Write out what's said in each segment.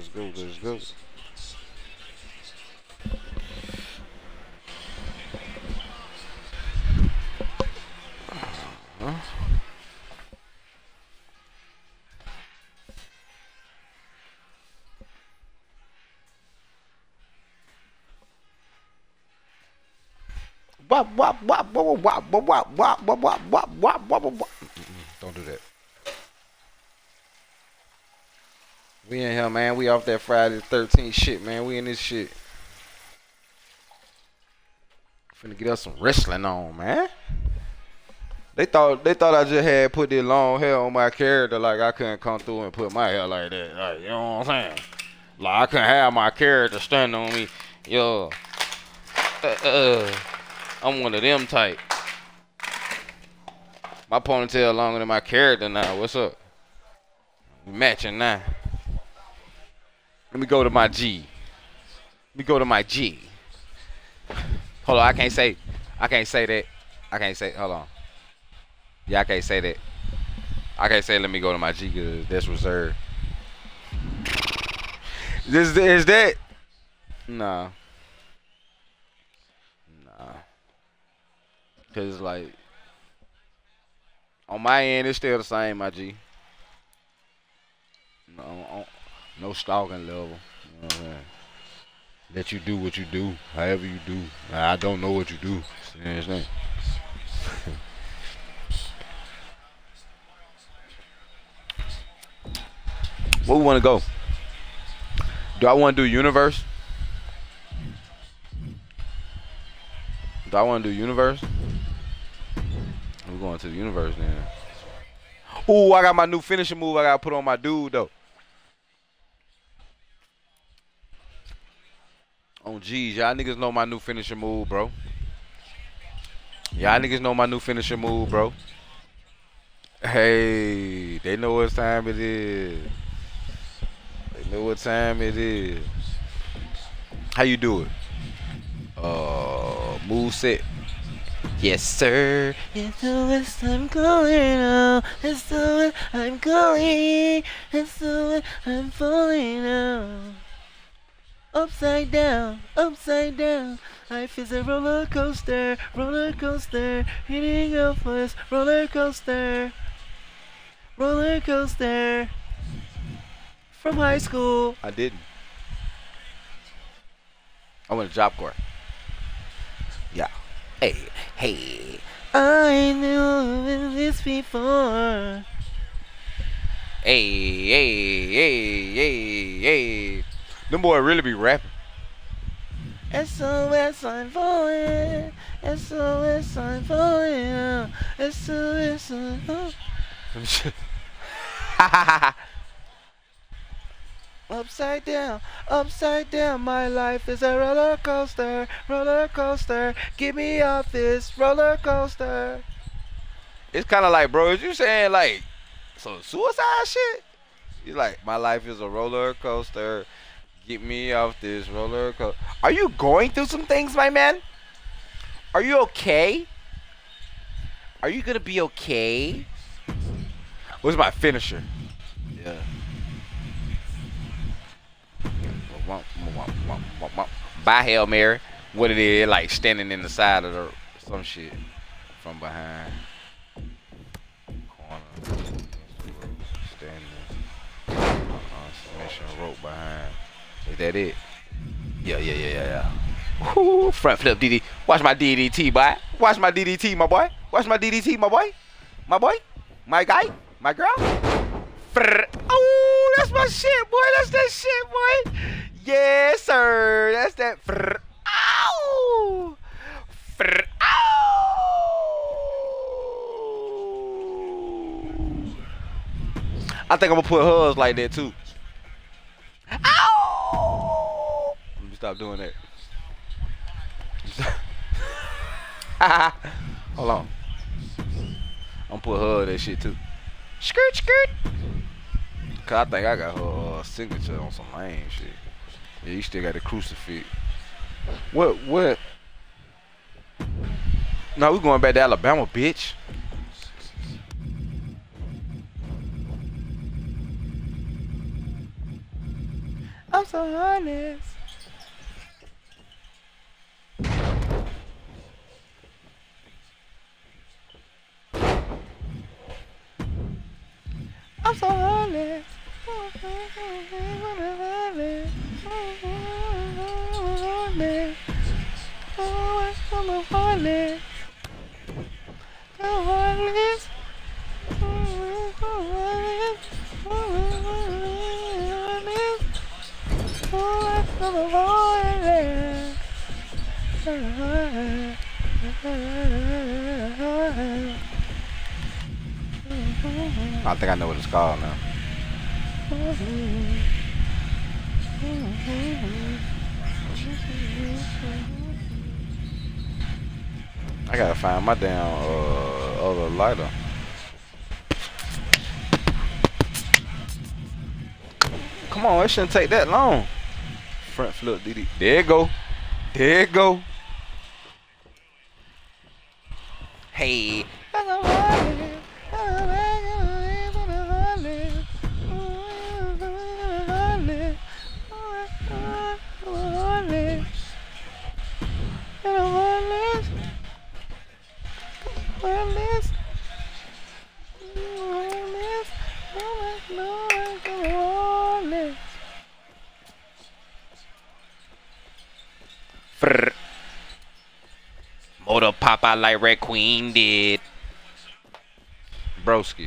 Let's go. Let's go. Huh? Wop, wop, wop, wop, wop, wop, wop, wop, wop, wop, wop, wop, wop, wop. Don't do that. We in here, man. We off that Friday the 13th shit, man. We in this shit. Finna get us some wrestling on, man. They thought I just had put this long hair on my character, like I couldn't come through and put my hair like that. Like, you know what I'm saying? Like I couldn't have my character standing on me. Yo. I'm one of them type. My ponytail longer than my character now. What's up? We matching now. Let me go to my G. Let me go to my G. Hold on, I can't say that. I can't say, hold on. Yeah, I can't say that. I can't say let me go to my G because that's reserved. Is that? Nah. Cause like on my end it's still the same, my G. No stalking level. You know what I'm saying? Let you do what you do, however you do. I don't know what you do. You understand? Where we want to go? Do I want to do universe? Do I want to do universe? We're going to the universe then. Ooh, I got my new finishing move I got to put on my dude, though. On G's, y'all niggas know my new finishing move, bro. Y'all niggas know my new finishing move, bro. Hey, they know what time it is. They know what time it is. How you do it? Move set. Yes, sir. It's the West I'm going now. It's the West I'm going. It's the West I'm falling now. Upside down, upside down. Life is a roller coaster, hitting off us, roller coaster. From high school. I didn't. I went to Job Corps. Yeah. Hey. I knew this before. Hey. Them boys really be rapping. SOS, I'm falling. SOS, I'm falling. SOS, I'm falling. Upside down, my life is a roller coaster. Get me off this roller coaster. It's kind of like, bro, is you saying like some suicide shit? You like, my life is a roller coaster. Get me off this roller coaster. Are you going through some things, my man? Are you okay? Are you gonna be okay? What's my finisher? Yeah. By Hail Mary. What it is, like standing in the side of the some shit from behind. Corner. Standing. Submission rope behind. Is that it? Yeah. Woo, front flip DD. Watch my DDT, boy. Watch my DDT, my boy. Watch my DDT, my boy. My boy. My guy. My girl. Oh, that's my shit, boy. That's that shit, boy. Yes, sir. That's that. Ow. I think I'm gonna put hers like that too. Ow! Let me stop doing that. Hold on. I'm gonna put her that shit too. Skirt. Cause I think I got her signature on some lame shit. Yeah, you still got the crucifix. What? No, we going back to Alabama, bitch. so honest. I'm so honest. I think I know what it's called now. I gotta find my damn other lighter. Come on, it shouldn't take that long. Front flip, DD. There it go. There it go. Hey. Motor pop out like Red Queen did. Broski.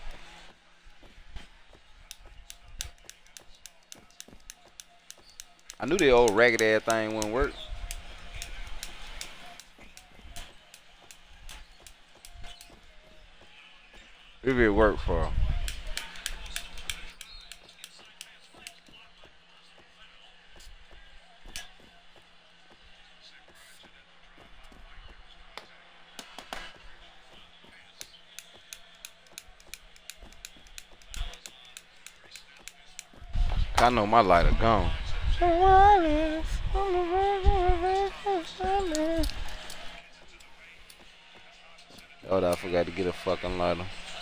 I knew the old ragged ass thing wouldn't work. If it worked for him. I know my lighter gone. Oh, I forgot to get a fucking lighter.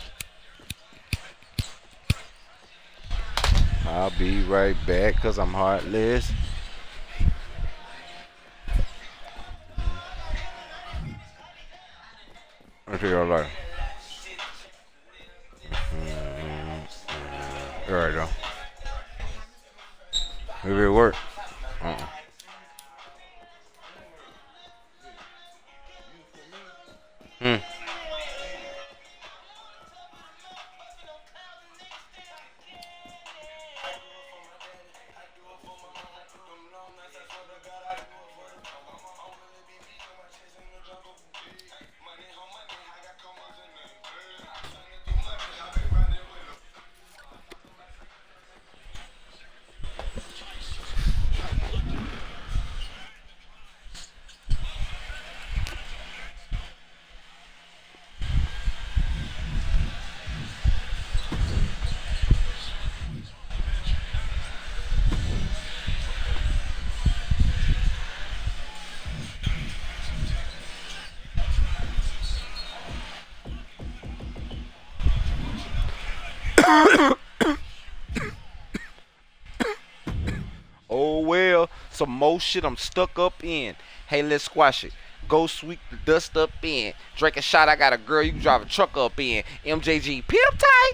I'll be right back, cause I'm heartless. Let's see your lighter. There we go. Maybe it worked. Oh well, some more shit I'm stuck up in. Hey, let's squash it. Go sweep the dust up in. Drink a shot, I got a girl you can drive a truck up in. MJG, pimp tight.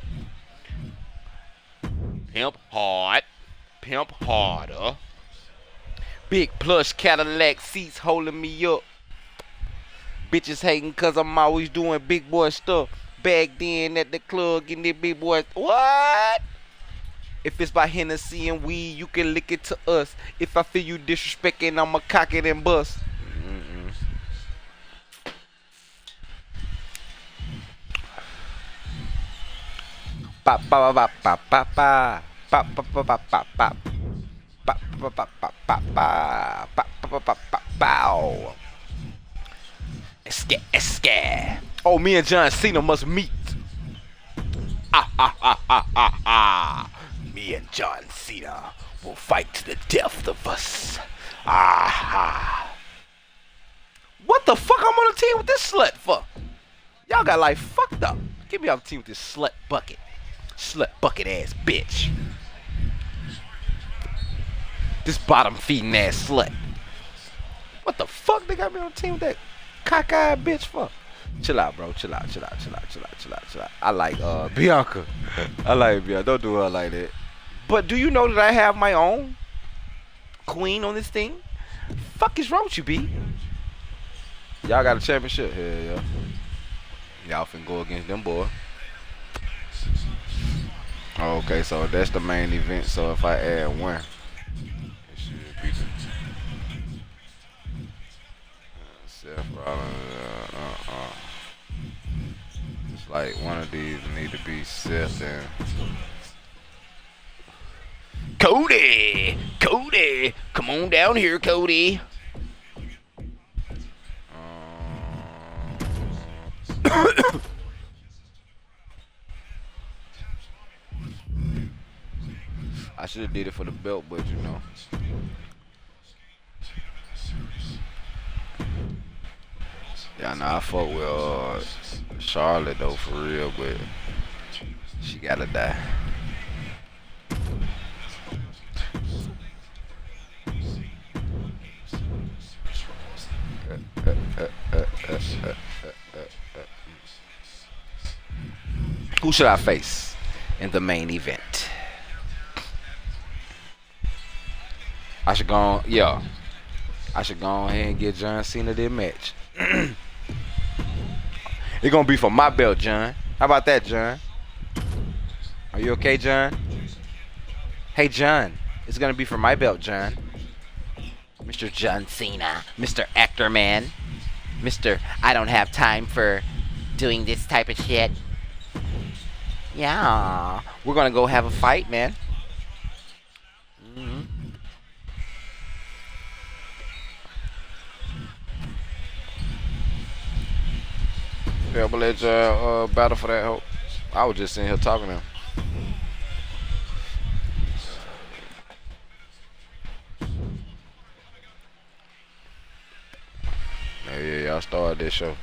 Pimp hard. Pimp harder. Big plush Cadillac seats holding me up. Bitches hating cause I'm always doing big boy stuff. Back then at the club getting the big boy. What? If it's by Hennessy and weed, you can lick it to us. If I feel you disrespecting, I'ma cock it and bust. Pa pa pa pa pa pa pa pa pa pa pa pa pa pa pa pa pa pa pa. Esca. Oh, me and John Cena must meet. Me and John Cena will fight to the death of us. What the fuck I'm on a team with this slut for? Y'all got like fucked up. Get me off the team with this slut bucket. Slut bucket ass bitch. This bottom feeding ass slut. What the fuck they got me on the team with that cockeyed bitch for? Chill out, bro. Chill out, chill out, chill out, chill out, chill out, chill out. I like Bianca. I like Bianca. Don't do her like that. But do you know that I have my own queen on this thing? Fuck is wrong with you, B? Y'all got a championship? Hell yeah. Y'all finna go against them, boy. Okay, so that's the main event. So if I add one, it should be the Seth Rollins. It's like one of these need to be Seth and Cody. Cody, come on down here, Cody. I should have did it for the belt, but you know. Yeah, nah, I fuck with Charlotte though, for real, but she gotta die. Who should I face in the main event? I should go on, yeah. I should go ahead and get John Cena this match. It's gonna be for my belt, John. How about that, John? Are you okay, John? Hey, John. It's gonna be for my belt, John. Mr. John Cena, Mr. Actor Man, Mr. I don't have time for doing this type of shit. Yeah, we're gonna go have a fight, man. Yeah, but let y'all battle for that hope. I was just sitting here talking to him. Yeah, y'all started this show.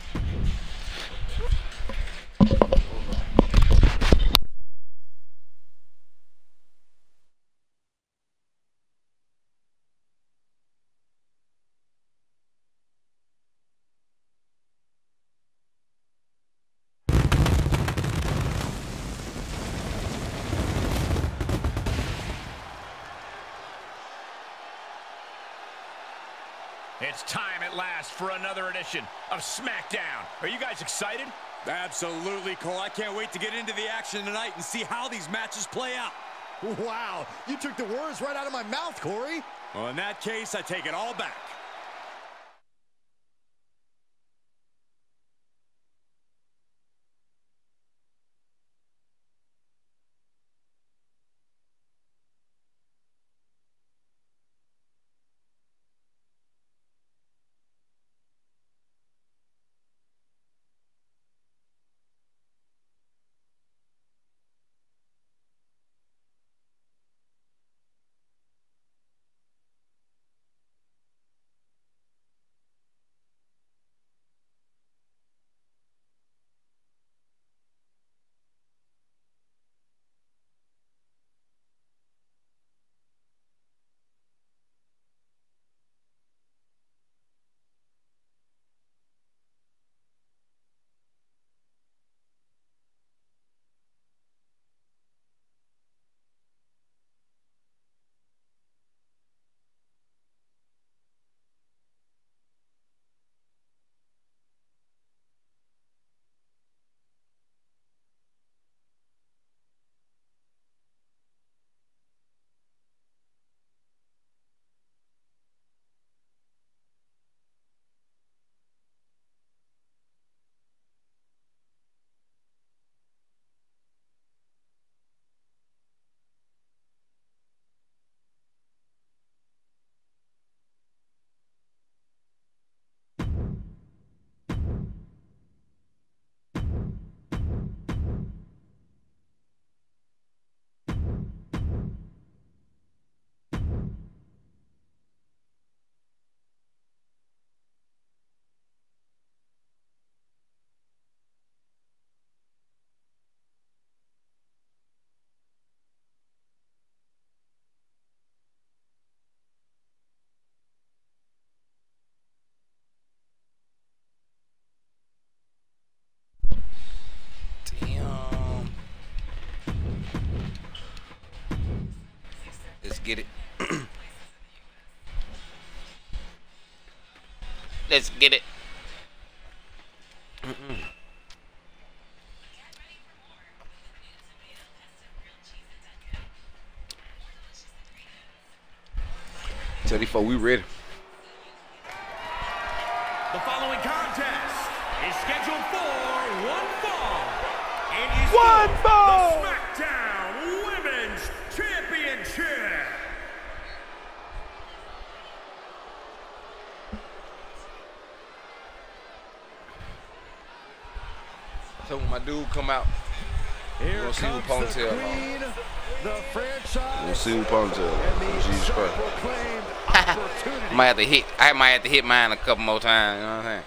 It's time at last for another edition of SmackDown. Are you guys excited? Absolutely, Cole. I can't wait to get into the action tonight and see how these matches play out. Wow, you took the words right out of my mouth, Corey. Well, in that case, I take it all back. get it. Let's get it. Tell these folks we ready. The following contest is scheduled for one fall. It is One fall. The SmackDown Women's Championship. So when my dude come out, Here gonna see who comes the ponytail queen, the franchise, we'll see who ponytail. and the Jesus Christ. self-proclaimed opportunity. I might have to hit mine a couple more times, you know what I'm saying?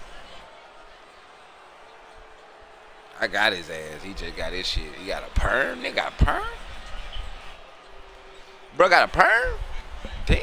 I got his ass. He just got his shit. He got a perm? Nigga got a perm? Bro got a perm? Dang.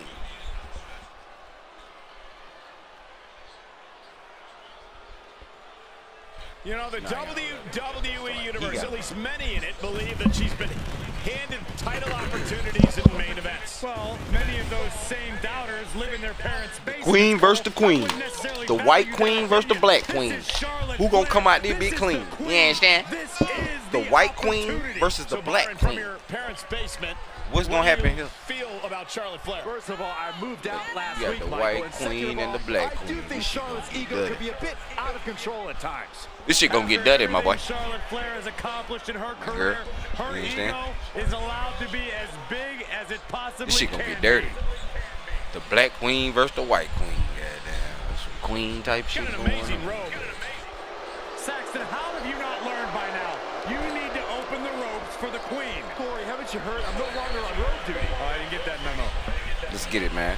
You know, the WWE Universe, at least many in it, believe that she's been handed title opportunities in main events. Well, many of those same doubters live in their parents' basement. Queen versus the queen. The white queen versus the black queen. Who gonna come out there be clean? You understand? The white queen versus the black queen. What's gonna happen here? Feel about Charlotte Flair. First of all, I moved out last You got week, the Michael, white and second queen of and the all, black I queen. do think This shit Charlotte's gonna ego get could be a bit out of control at times. This shit gonna get dirty, my boy. Charlotte Flair has accomplished in her career, her You ego understand? is allowed to be as big as it possibly This shit gonna can get dirty. be. The black queen versus the white queen. Goddamn, some queen type shit Got an going amazing on. robe. Saxton, how have you not learned by now? You need to open the ropes for the queen. Corey, haven't you heard? I'm no longer on road duty. Oh, I didn't get that memo. Let's get it, man.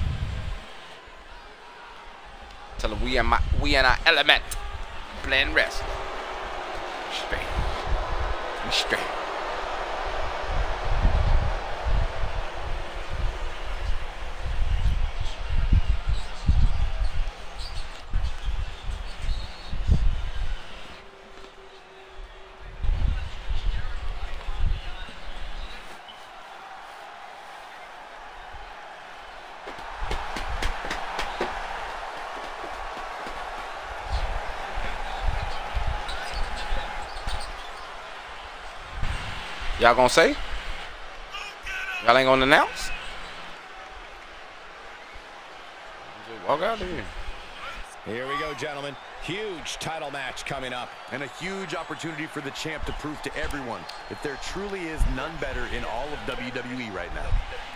Tell them we in our element. Playing wrestling. Straight. We straight. Y'all gonna say? Y'all ain't gonna announce? Just walk out there. Here we go, gentlemen. Huge title match coming up. And a huge opportunity for the champ to prove to everyone that there truly is none better in all of WWE right now.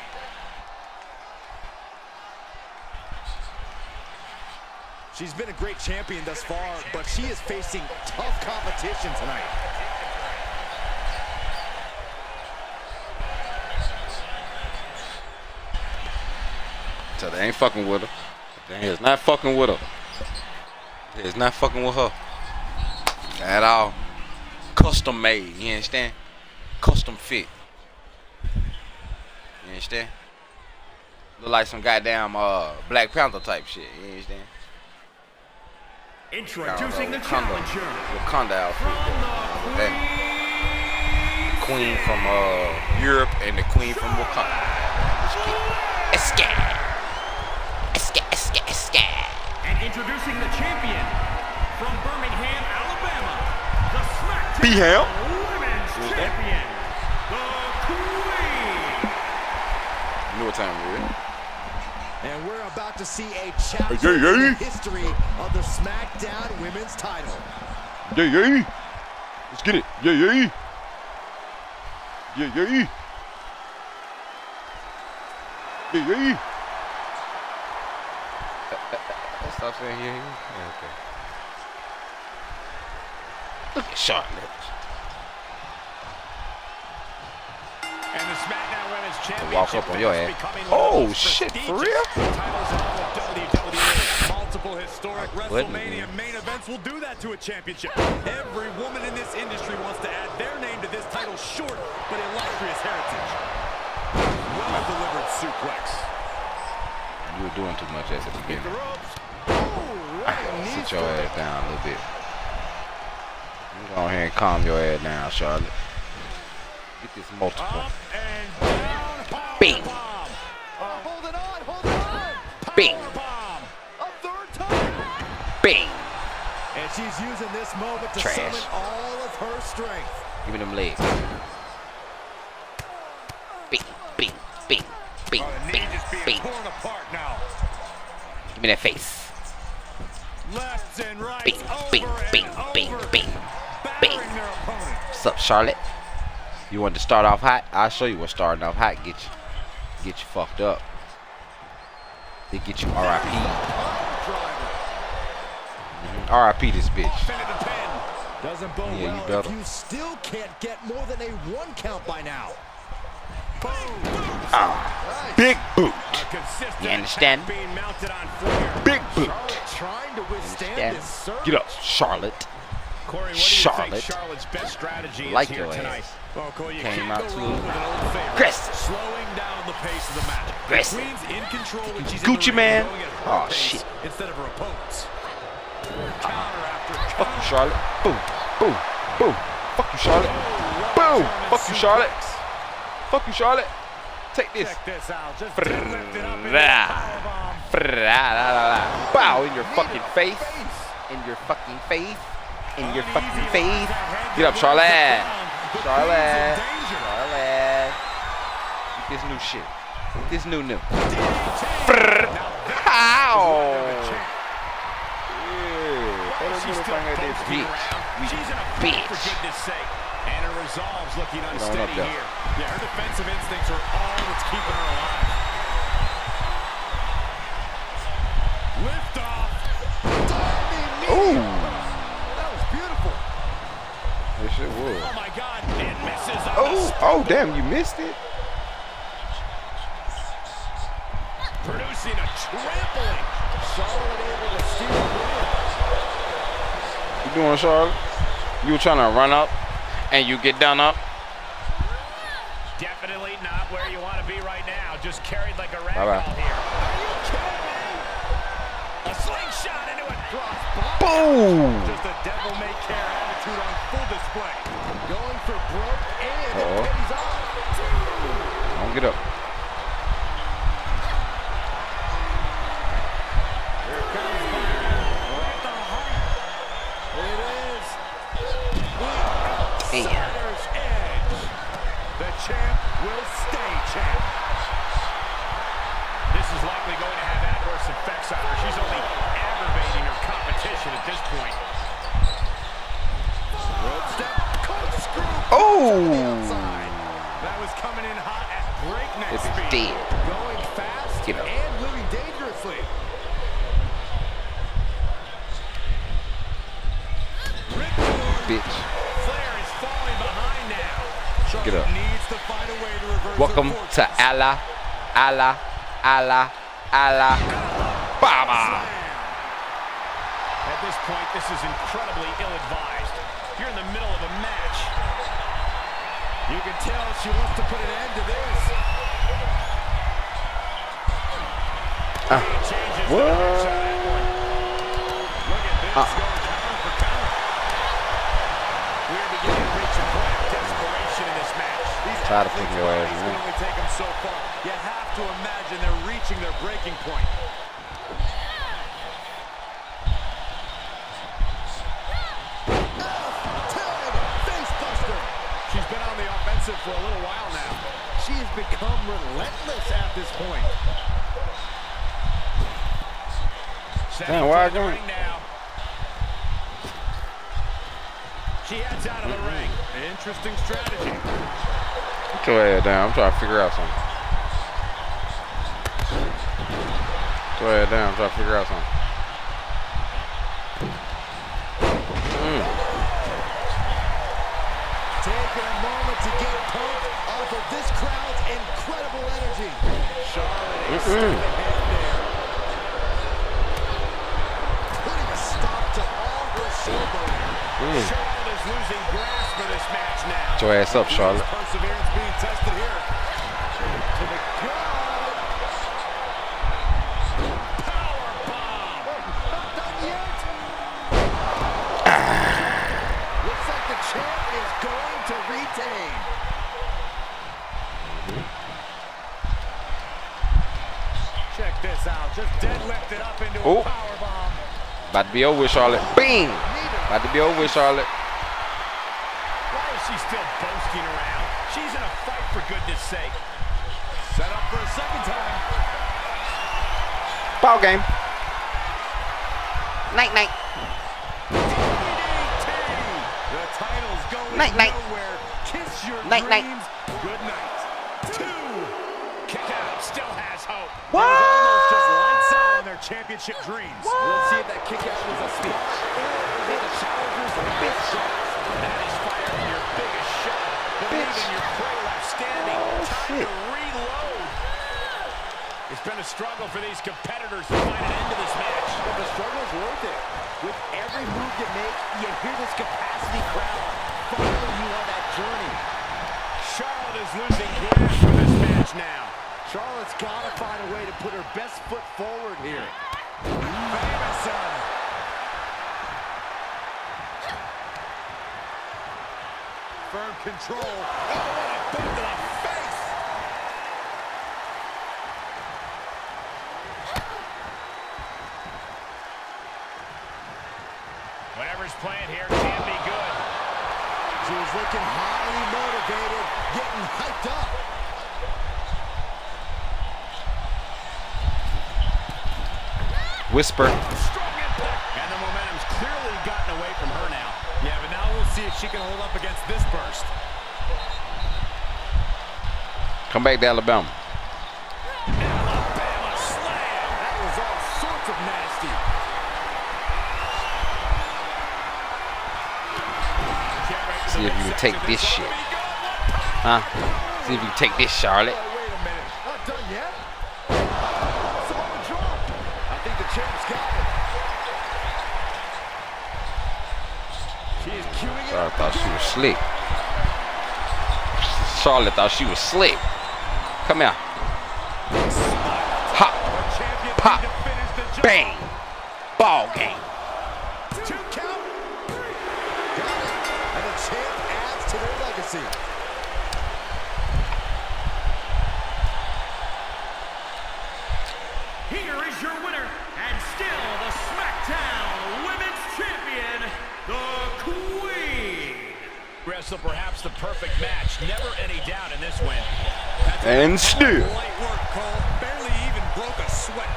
She's been a great champion thus far, but she is facing tough competition tonight. So they ain't fucking with her. They is not fucking with her. They is not fucking with her. At all. Custom made, you understand? Custom fit. You understand? Look like some goddamn Black Panther type shit, you understand? Introducing the Wakanda, challenger. Wakanda outfit. That queen from Europe and the queen from Wakanda. Escape. And introducing the champion from Birmingham, Alabama, the SmackDown B-Ham. Women's Champion, the Queen. You know what time it is? And we're about to see a chapter in the history of the SmackDown Women's title. Yeah. Let's get it. Yeah. Yeah. Stop saying yeah. Okay. Look at Charlotte. And the SmackDown Women's Championship Walk up on your ass. becoming one of Oh the most shit, for prestigious real? titles in all of WWE. Multiple historic WrestleMania main events will do that to a championship. Every woman in this industry wants to add their name to this title's short but illustrious heritage. Well-delivered suplex. You were doing too much at the beginning. The ropes. Oh, right knee Sit your for the- ass down a little bit. You go ahead and calm your ass down, Charlotte. Get this multiple. Up and down. Bing. Hold it on. Bing. A third time. Bing. And she's using this moment to Trash. summon all of her strength. Give me them legs. Bing, bing, bing, bing, bing, bing. Torn apart now. Give me that face. Left and right. Bing, bing, bing, bing, bing, bing. What's up, Charlotte? You want to start off hot? I'll show you what starting off hot get you fucked up. They get you RIP. RIP this bitch. Doesn't bode Yeah, you well better. if you still can't get more than a 1 count by now. Big boot. You understand? Being mounted on Flair. Big boot. Trying to withstand Understand? this surge. Get up, Charlotte. Corey, what do you Charlotte. think Charlotte's best strategy is Like here your tonight? ass. Well, Corey, you Came can't out go too wrong with an old favorite. aggressive. Slowing down the pace of the match. Aggressive. The Queen's in control when she's Gucci in the ring, man. going at her Oh, pace shit. instead of her opponents. Counter after Fuck you, counter. Charlotte. Boom, boom, boom. Fuck you, Charlotte. Boom. Fuck you, Charlotte. Fuck you, Charlotte. Take this. Check this out. Just lift it up into a Brrrah. powerbomb. Brrrah. Bow in your fucking face. In your fucking face. In your fucking face. Get up, Charlotte. Charlotte. Charlotte. Get this new shit. Get this new. How? She's still posting around. She's in a fight, for goodness sake. And her resolve's looking unsteady there. here. Yeah, her defensive instincts are all that's keeping her alive. Lift off. Ooh. That was beautiful. This shit was. Oh my God! And misses on the Oh, damn, you missed it. producing a trampling. Charlotte able to steal the win. You doing, Charlotte? You were trying to run up, and you get done up. Definitely not where you want to be right now. Just carried like a rag Bye-bye. doll here. Are you kidding me? A slingshot into it. Boom. Just a devil-may-care attitude on full display. Going for broke and it Uh-oh. pays off. Don't get up. Damn. Outsider's edge. The champ will stay champ. This is likely going to have adverse effects on her. She's only aggravating her competition at this point. Road step, corkscrew. Oh. That was coming in hot at breakneck It's speed. dead. Going fast Get up. and moving dangerously. Bitch. Flair is falling behind now. Get up. Needs to find a way to reverse Welcome her to fortunes. Allah, Allah, Allah, Allah, Baba. At this point, this is incredibly ill-advised. You're in the middle of a match. You can tell she wants to put an end to this. Changes the direction of that one. Look at this. Going counter for counter. We are beginning to reach a point of desperation in this match. Try to put your ass It's in. only take them so far. You have to imagine they're reaching their breaking point. Facebuster. She's been on the offensive for a little while now. She has become relentless at this point. Damn, why I Stepping to the don't- ring now. She heads out of the ring. Interesting strategy. Put your head down. I'm trying to figure out something. Put your head down. I'm trying to figure out something. Taking a moment to get pumped off of this crowd's incredible energy. Charlotte is still ahead there. Putting a stop to all her showboating. Charlotte is losing grasp of this match now. Get your ass up, Charlotte. Perseverance being tested here. To the crowd. Powerbomb. Not done yet. Looks like the champ is going to retain. this out. Just deadlifted up into a power bomb. About to be over with, Charlotte. Bing! About to be over with, Charlotte. Why is she still boasting around? She's in a fight, for goodness sake. Set up for a second time. Ball game. Night, night. DDT. The title's going nowhere. Kiss your dreams. Good night. 2. Kick out. Still has hope. What? It was almost just lights out on their championship dreams. What? We'll see if that kick out was a spot or is it the challenger's best shot. That is firing your biggest shot. Believe in your prey left standing. Time to reload. It's been a struggle for these competitors to find an end to this match. But the struggle's worth it. With every move you make, you hear this capacity crowd following you on that journey. Charlotte is losing grasp of this match now. Charlotte's got to find a way to put her best foot forward here. Famous. Firm control. Oh, what a boot to the face. Whatever's playing here can be good. She was looking highly motivated, getting hyped up. Whisper. Strong impact. And the momentum's clearly gotten away from her now. Yeah, but now we'll see if she can hold up against this burst. Come back to Alabama. Alabama slam. That was all sorts of nasty. See if you can take this shit. Huh? See if you can take this, Charlotte. Oh, wait a minute. Not done yet? Samoa drop. I think the champ's got it. She is queuing it Charlotte up thought she again. was slick. Charlotte thought she was slick. Come here. Hop. The champion Pop. need to finish the job. Bang. Ball game. 2 count. And the champ adds to their legacy. Here is your winner, and still the SmackDown Women's Champion, the Queen. Wrestle perhaps the perfect match. Never any doubt in this win. And still. Light work, Cole. Barely even broke a sweat.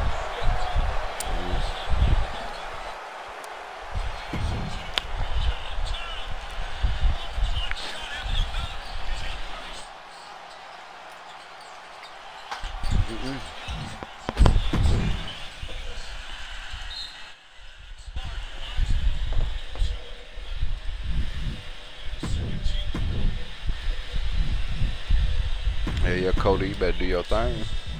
Hey, yeah, Cody, you better do your thing.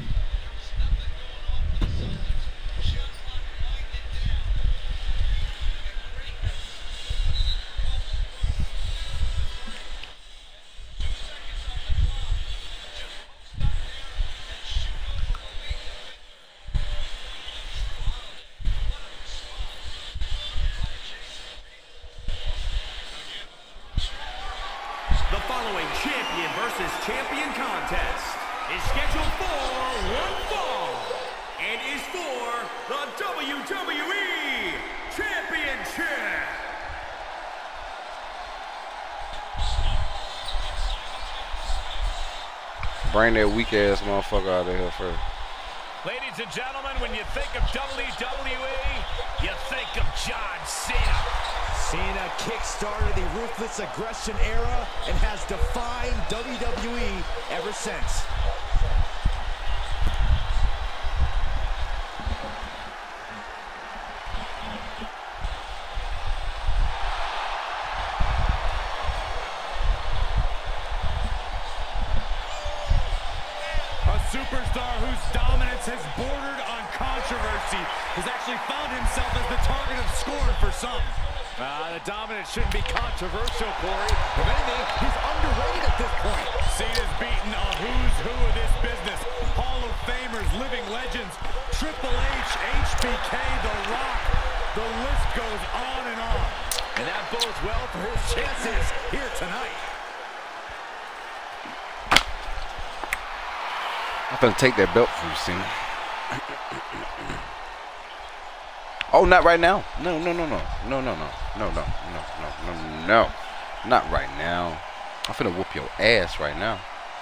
The following champion versus champion contest is scheduled for one fall and is for the WWE Championship. Bring that weak ass motherfucker out of here first. Ladies and gentlemen, when you think of WWE, you think of John Cena. Cena kick-started the Ruthless Aggression era and has defined WWE ever since. A superstar whose dominance has bordered on controversy has actually found himself as the target of scorn for some. The dominance shouldn't be controversial, Corey. If anything, he's underrated at this point. Cena's beaten a who's who of this business. Hall of Famers, living legends, Triple H, HBK, The Rock. The list goes on and on. And that bodes well for his chances here tonight. I'm gonna take that belt from you, Cena. Oh, not right now. No. Not right now. I'm finna whoop your ass right now.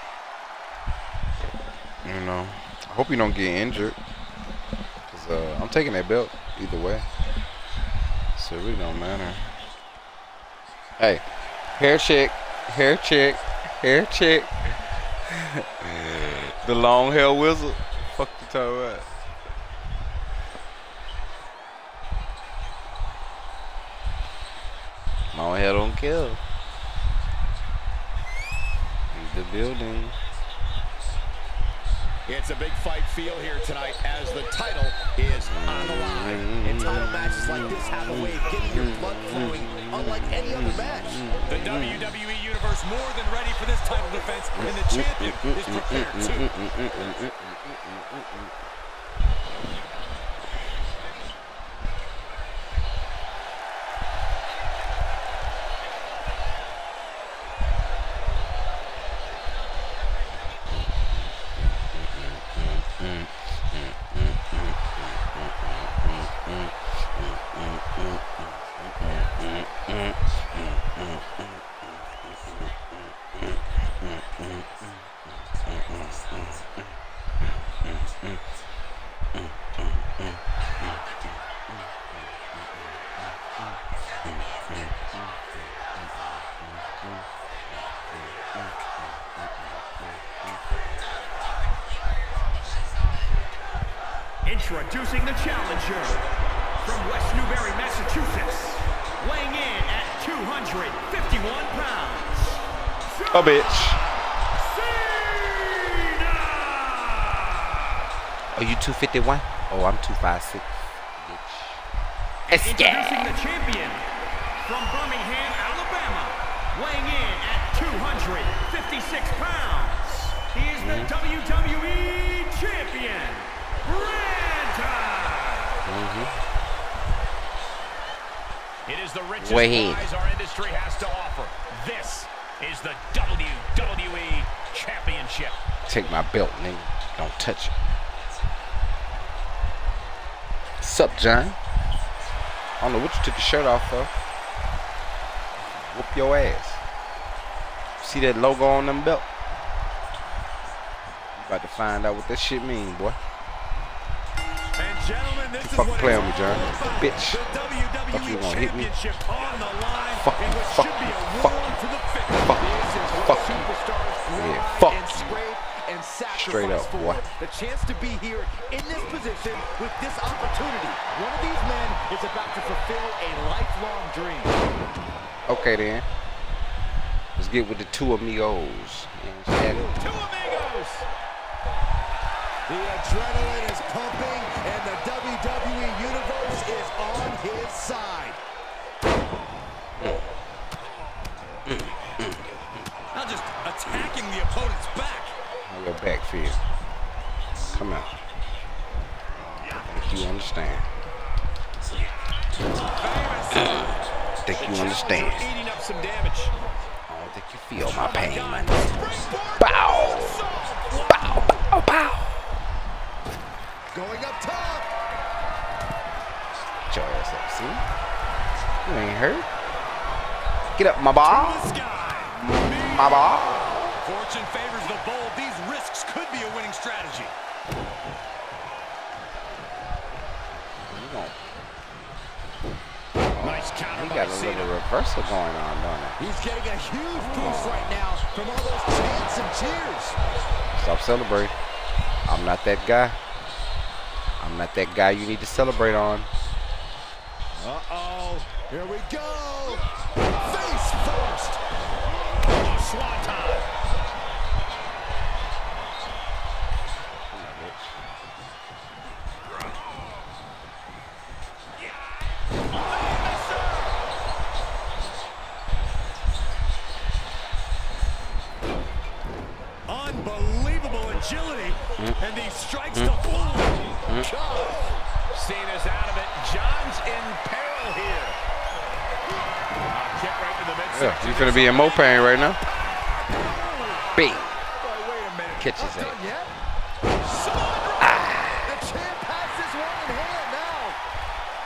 You know. I hope you don't get injured. Cause I'm taking that belt either way. So it really don't matter. Hey, hair check. The long hair wizard. Fuck you talking about? Long hair don't kill. In the building. It's a big fight feel here tonight as the title is on the line. And title matches like this have a way of getting your blood flowing unlike any other match. The WWE Universe more than ready for this title defense, and the champion is prepared too. Introducing the challenger from West Newbury, Massachusetts, weighing in at 251 pounds. A bitch. Cena! Are you 251? Oh, I'm 256. Bitch. Introducing the champion from Birmingham, Alabama, weighing in at 256 pounds. He is the WWE champion. It is the richest prize our industry has to offer. This is the WWE Championship. Take my belt, nigga. Don't touch it. Sup, John? I don't know what you took your shirt off for. Whoop your ass. See that logo on them belt? You about to find out what that shit mean, boy. And gentlemen, this is Fuck what playing it's with me, John. all about. Bitch. The WWE Fuck you gonna hit me? Championship on the line Fuck in you, what fuck should be you, a fuck war you. to the finish. Fuck you, This is what fuck you. superstars Yeah, grind fuck and you. scrape and sacrifice Straight up, for. boy. The chance to be here in this position with this opportunity. One of these men is about to fulfill a lifelong dream. Okay, then. Let's get with the two amigos. Two amigos. The adrenaline is pumping, and the WWE Universe is on his side. Now just attacking the opponent's back. How your back feel? Come on. Think you understand. Think you understand. Eating up some damage. I don't think you feel my pain, man. Bow! Bow! Bow! Bow! Going up top. Get your ass up, see? You ain't hurt. Get up, my ball. To the sky. My ball. Fortune favors the bold. These risks could be a winning strategy. Nice counter He by got a Cena. little reversal going on, don't he? He's getting a huge boost right now from all those chants and cheers. Stop celebrating. I'm not that guy. I'm not that guy you need to celebrate on. Uh-oh. Here we go. Face first. Swanton. Unbelievable agility. And these strikes to Cena's out of it. John's in peril here. Kick right to the midsection. Yeah, you finna be in more pain right now. Bing. Wait a minute. Catch his ass. Yet? The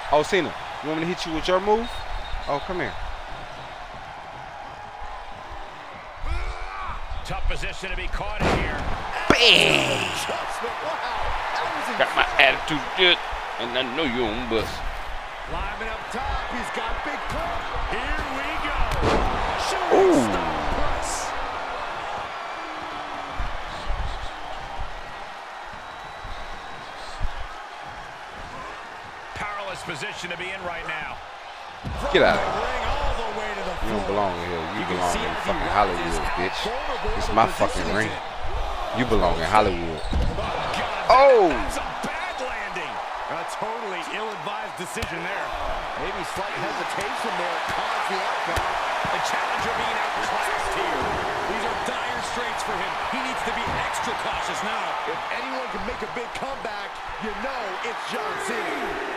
Oh, Cena, you want me to hit you with your move? Oh, come here. Tough position to be caught in here. Bam! Wow. Got my attitude good, and I know you on bus. Climbing up top, he's got big pump. Here we go. Shooting star press. Powerless position to be in right now. Get out of here. Ring all the way to the You don't floor. belong here. You can belong see in as he fucking watches Hollywood, how bitch. vulnerable It's the my position fucking is ring. in. You belong in Hollywood. God, Oh! that's a bad landing. A totally ill-advised decision there. Maybe slight hesitation there caused the outcome. The challenger being outclassed here. These are dire straits for him. He needs to be extra cautious now. If anyone can make a big comeback, you know it's John Cena.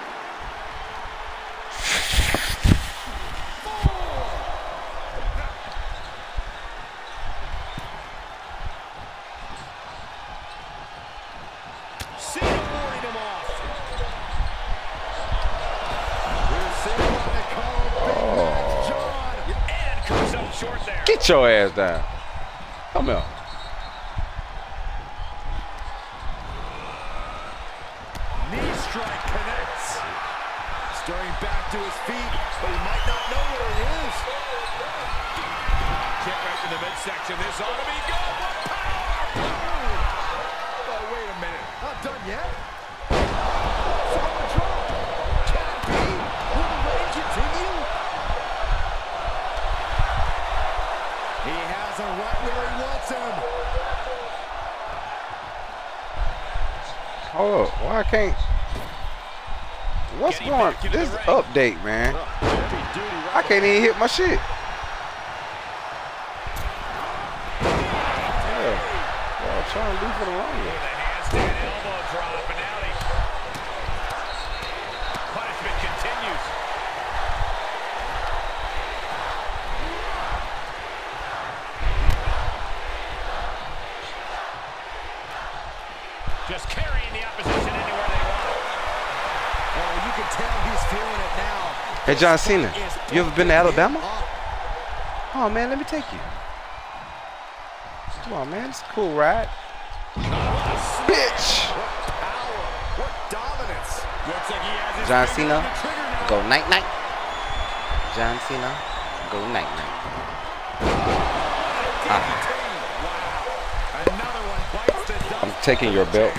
Cena warding him off. We're seeing what they call Big Match John. And comes up short there. Get your ass down. Come here. Knee strike connects. Stirring back to his feet, but he might not know where he is. Kick right to the midsection. This ought to be good. What power! Oh, wait a minute. Not done yet. From the drop. Can it be? Will the reign continue? He has him right where he wants him. Hold up. Why I can't? What's Getting going? back into This the ring. update, man. Heavy duty right I can't even hit my shit. Yeah. Y'all trying to do for the With longest. a handstand elbow drop, and now the punishment continues. Just carrying the opposition anywhere they want. Oh, you can tell he's feeling it now. Hey, John Cena, you ever been to Alabama? Up. Oh man, let me take you. Come on, man, it's a cool ride. Bitch. What power, what dominance. Looks like he has his John finger on Cena, the trigger now. go night night. John Cena, go night night. Another one bites the dust. I'm taking your belt.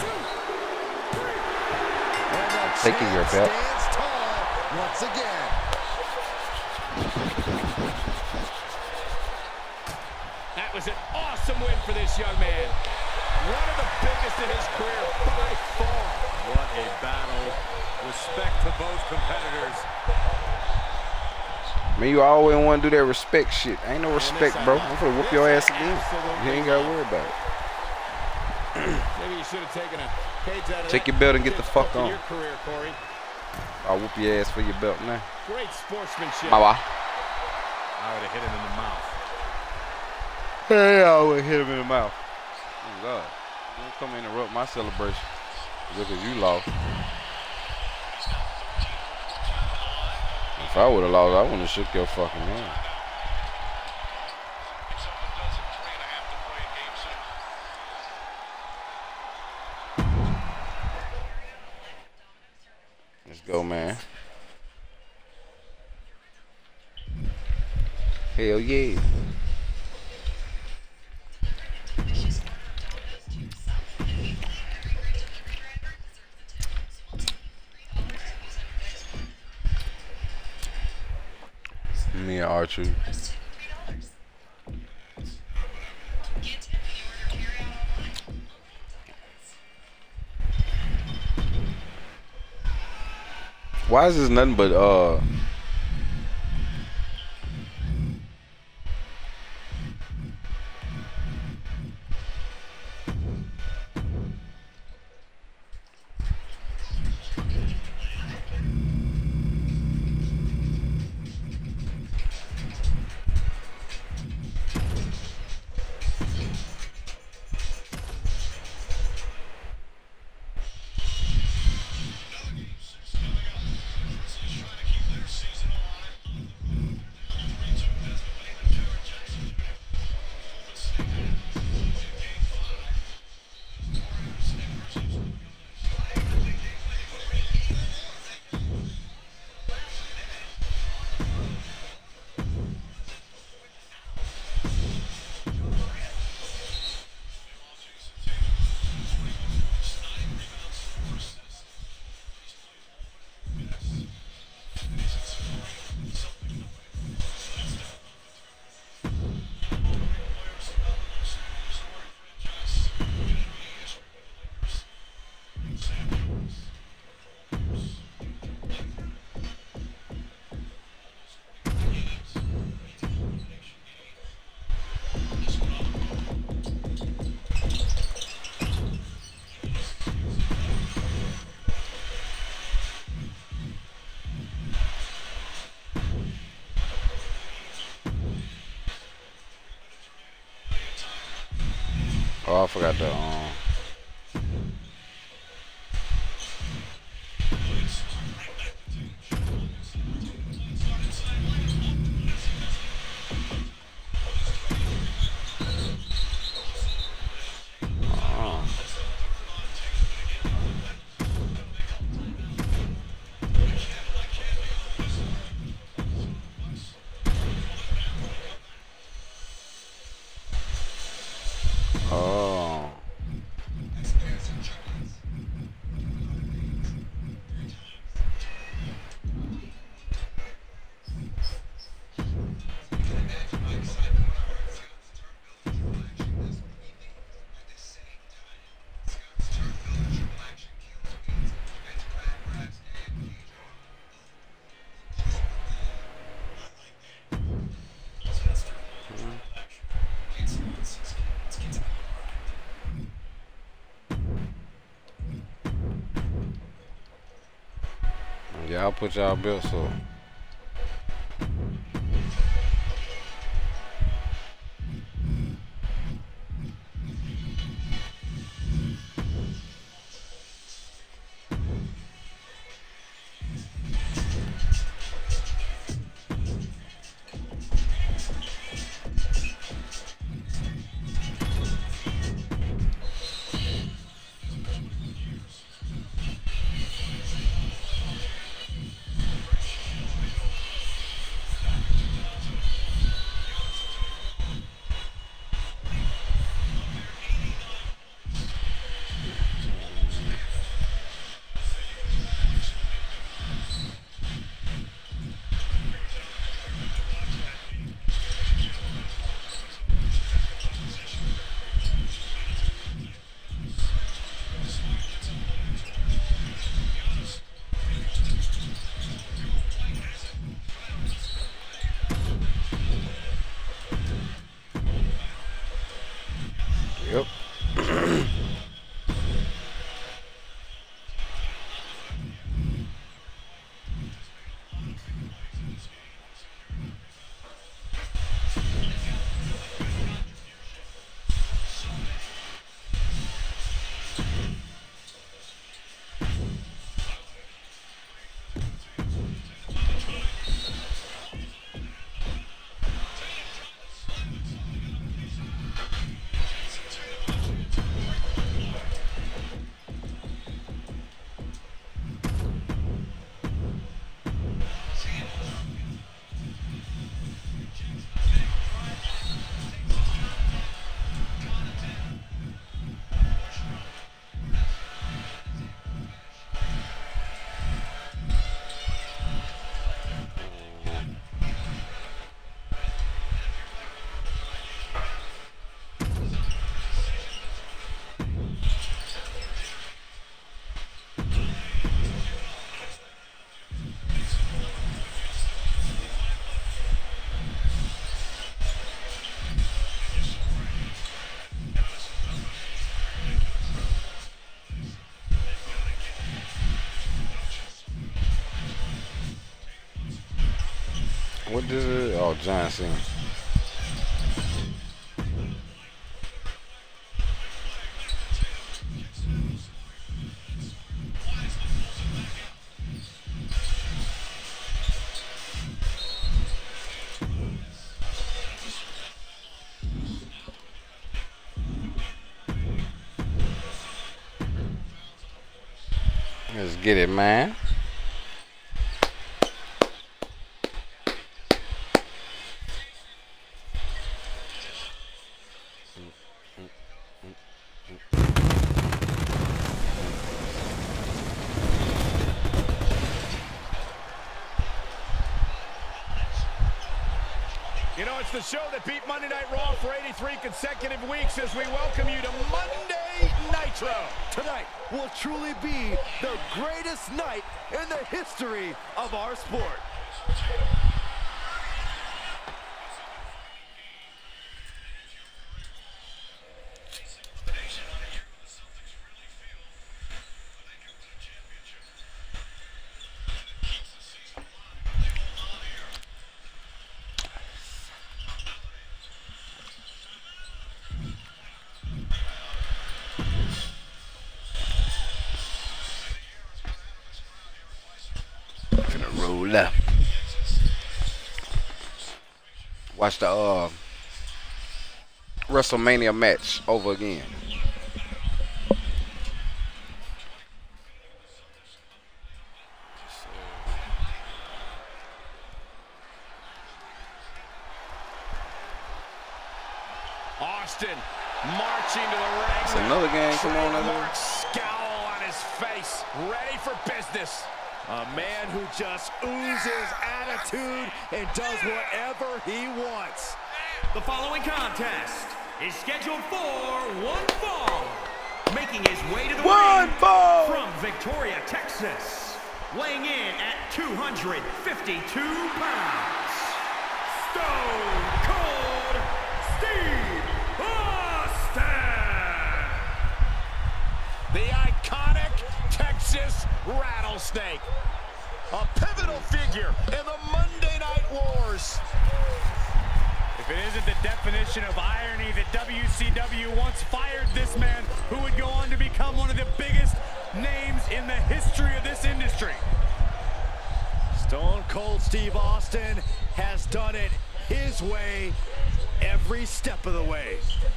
And the Taking your champ belt. stands tall once again. That was an awesome win for this young man. One of the biggest in his career by far. What a battle. Respect to both competitors. Man, you always want to do that respect shit. Ain't no respect, bro. I'm gonna whoop your ass again. You ain't gotta worry about it. Maybe you should have taken a page out of Take that your belt and get the fuck in on. your career, Corey. I'll whoop your ass for your belt now. Great sportsmanship. Bye-bye. I would have hit him in the mouth. Hey, I would hit him in the mouth. Oh, God. Don't come interrupt my celebration because you lost. If I would have lost, I wouldn't have shook your fucking hand. Let's go, man. Hell yeah. Me and Archer. Why is this nothing but Oh, I forgot the yeah, I'll put y'all built so. Yep. What is it? Oh, John Cena. Let's get it, man. You know, it's the show that beat Monday Night Raw for 83 consecutive weeks as we welcome you to Monday Nitro. Tonight will truly be the greatest night in the history of our sport. watch the WrestleMania match over again. Austin marching to the ring. It's another game. Come on, Mark scowl on his face, ready for business. A man who just oozes attitude and does whatever he wants. The following contest is scheduled for one fall. Making his way to the ring from Victoria, Texas. Weighing in at 252 pounds. Stone Cold Steve Austin. The iconic Texas Rattlesnake. A pivotal figure in the Monday Night Wars. If it isn't the definition of irony that WCW once fired this man who would go on to become one of the biggest names in the history of this industry. Stone Cold Steve Austin has done it his way every step of the way.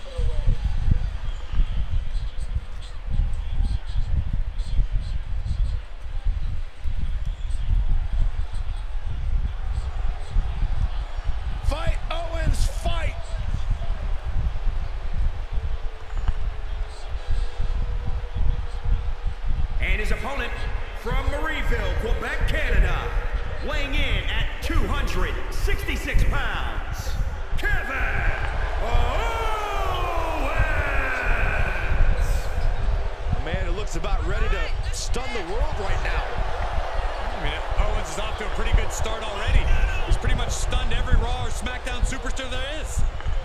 Fight, Owens, fight! And his opponent from Marieville, Quebec, Canada. Weighing in at 266 pounds, Kevin Owens! A man who looks about ready to stun the world right now. I mean, Owens is off to a pretty good start already. He's pretty much stunned every Raw or SmackDown superstar there is.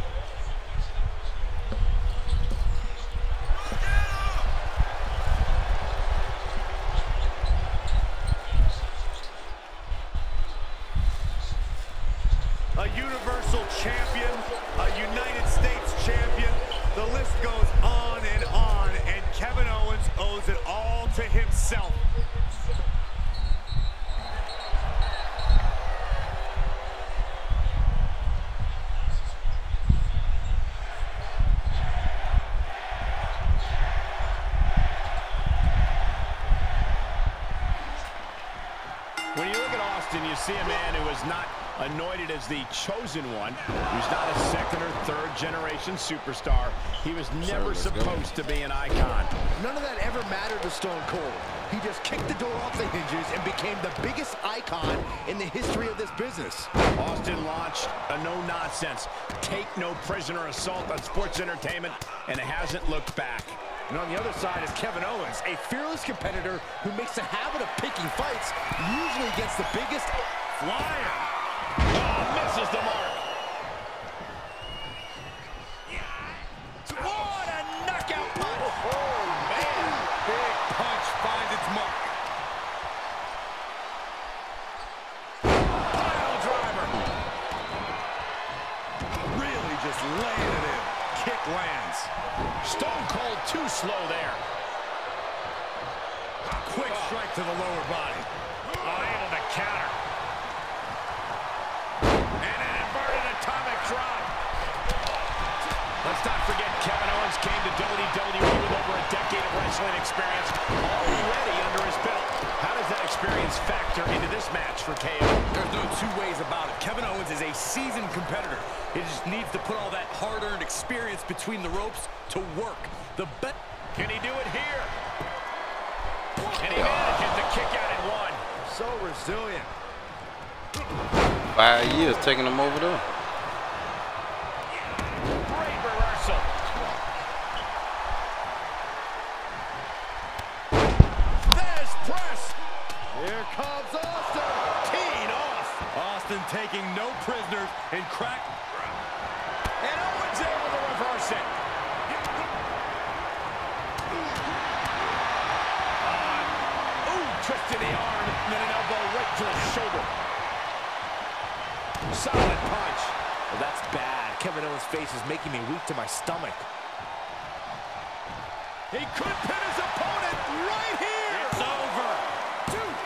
A Universal Champion, a United States Champion. The list goes on, and Kevin Owens owes it all to himself. When you look at Austin, you see a man who is not anointed as the chosen one. He's not a second or third generation superstar. He was never supposed to be an icon. None of that ever mattered to Stone Cold. He just kicked the door off the hinges and became the biggest icon in the history of this business. Austin launched a no-nonsense, take-no-prisoner assault on sports entertainment, and hasn't looked back. And on the other side is Kevin Owens, a fearless competitor who makes a habit of picking fights, usually against the biggest flyer. Oh, misses the mark. What a knockout punch! Oh, man! Big punch finds its mark. Pile driver. Really just laying it in. Kick lands. Stone Cold too slow there. Quick strike to the lower body. Unable to counter. And an inverted atomic drop. Let's not forget Kevin Owens came to WWE with over a decade of wrestling experience already under his belt. How does that experience factor into this match for KO? There's no two ways about it. Kevin Owens is a seasoned competitor. He just needs to put all that hard-earned experience between the ropes to work. Can he do it here? And he manages to kick out in one. So resilient. 5 years taking them over there. Great reversal. There's press. Here comes Austin. Teed off. Austin taking no prisoners and crack. And Owens able to reverse it. Twist to the arm, and then an elbow right to the shoulder. Solid punch. Well, that's bad. Kevin Owens' face is making me weak to my stomach. He could pin his opponent right here. It's over.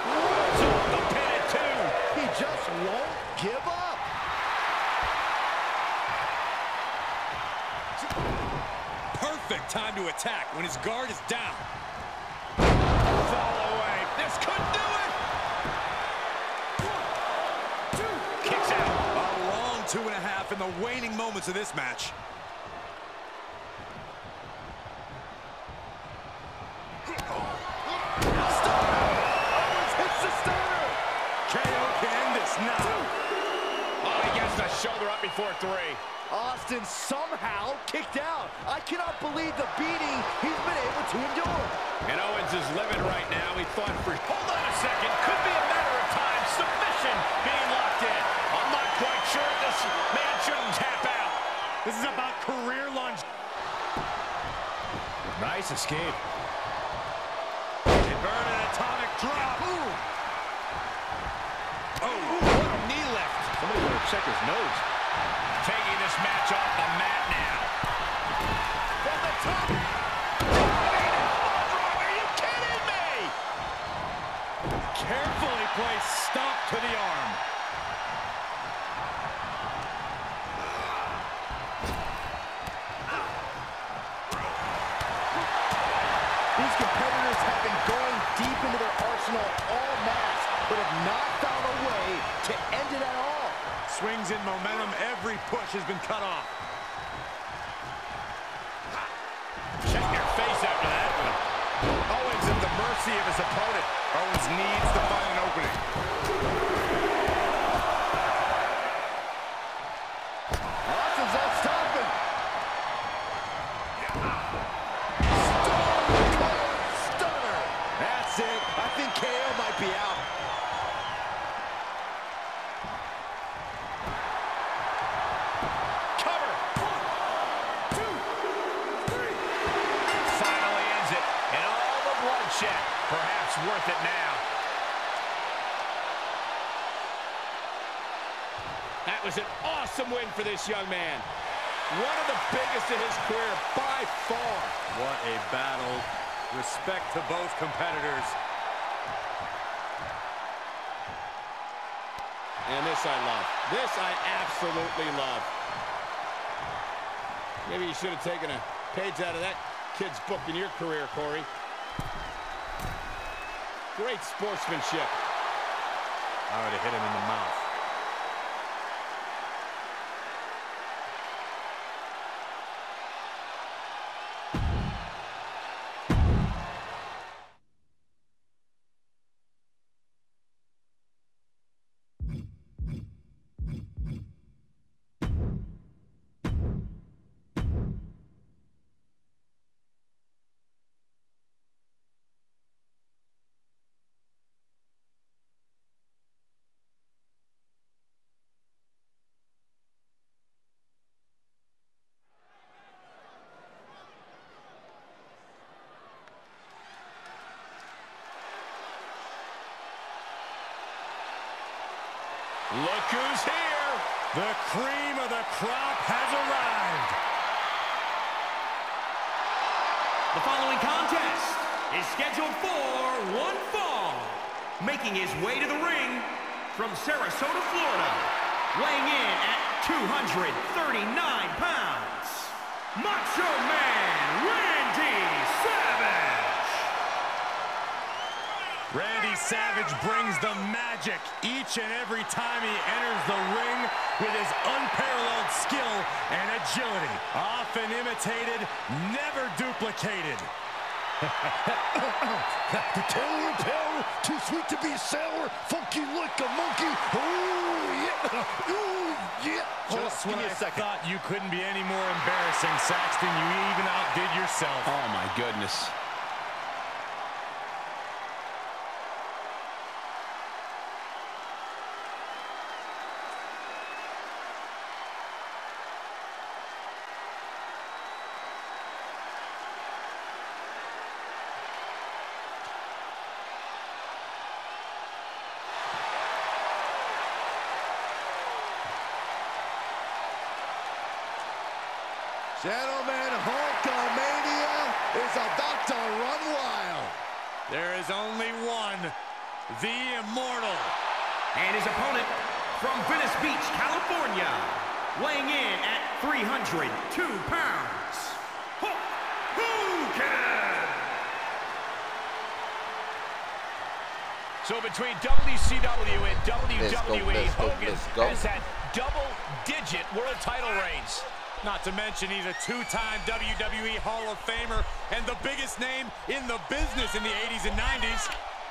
The pin at 2. He just won't give up. time to attack when his guard is down. Fall away. This could do it. 1, 2. Kicks out. A long 2.5 in the waning moments of this match. Shoulder up before 3. Austin somehow kicked out. I cannot believe the beating he's been able to endure. And Owens is livid right now. He thought for... Hold on a second. Could be a matter of time. Submission being locked in. I'm not quite sure this man shouldn't tap out. This is about career lunge. Nice escape. Invert an atomic drop. Ooh. Oh, what a knee lift. Somebody better check his nose. Taking this match off the mat now. From the top. Are you kidding me? Carefully placed stop to the arm. These competitors have been going deep into their arsenal all match, but have not found a way to end it at all. Swings in momentum. Every push has been cut off. Check your face after that one. Owens at the mercy of his opponent. Owens needs to find an opening. Austin's not stopping. Stunner. That's it. I think KO might be out. Perhaps worth it now. That was an awesome win for this young man. One of the biggest in his career by far. What a battle. Respect to both competitors. And this I love. This I absolutely love. Maybe you should have taken a page out of that kid's book in your career, Corey. Great sportsmanship. I would have hit him in the mouth. Look who's here. The cream of the crop has arrived. The following contest is scheduled for one fall. Making his way to the ring from Sarasota, Florida. Weighing in at 239 pounds. Macho Man Randy Savage. Randy Savage brings the magic each and every time he enters the ring with his unparalleled skill and agility. Often imitated, never duplicated. The tail power, too sweet to be sour, funky like a monkey. Ooh, yeah. Ooh, yeah. Just when I thought you couldn't be any more embarrassing, Saxton, you even outdid yourself. Oh, my goodness. Gentlemen, Hulkamania is about to run wild. There is only one, the Immortal. And his opponent from Venice Beach, California. Weighing in at 302 pounds. Hulk So between WCW and WWE, Hogan has had double-digit world title reigns. Not to mention he's a two-time WWE Hall of Famer and the biggest name in the business in the 80s and 90s.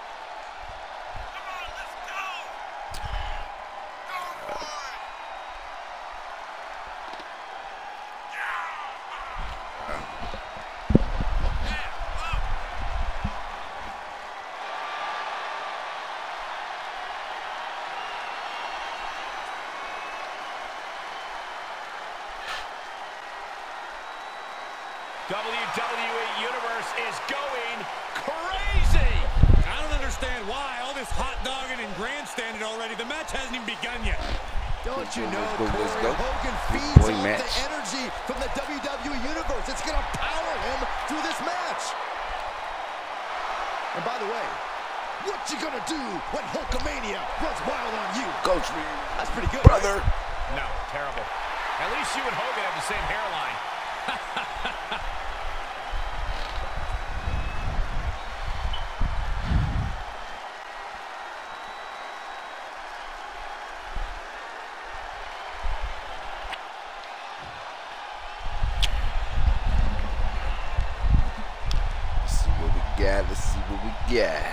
WWE Universe is going crazy. I don't understand why. All this hot dogging and grandstanding already. The match hasn't even begun yet. Don't you know, Corey, Hogan feeds off the energy from the WWE Universe. It's going to power him through this match. And by the way, what you going to do when Hulkamania runs wild on you? Coach me. That's pretty good, brother. Right? No, terrible. At least you and Hogan have the same hairline. Let's see what we got.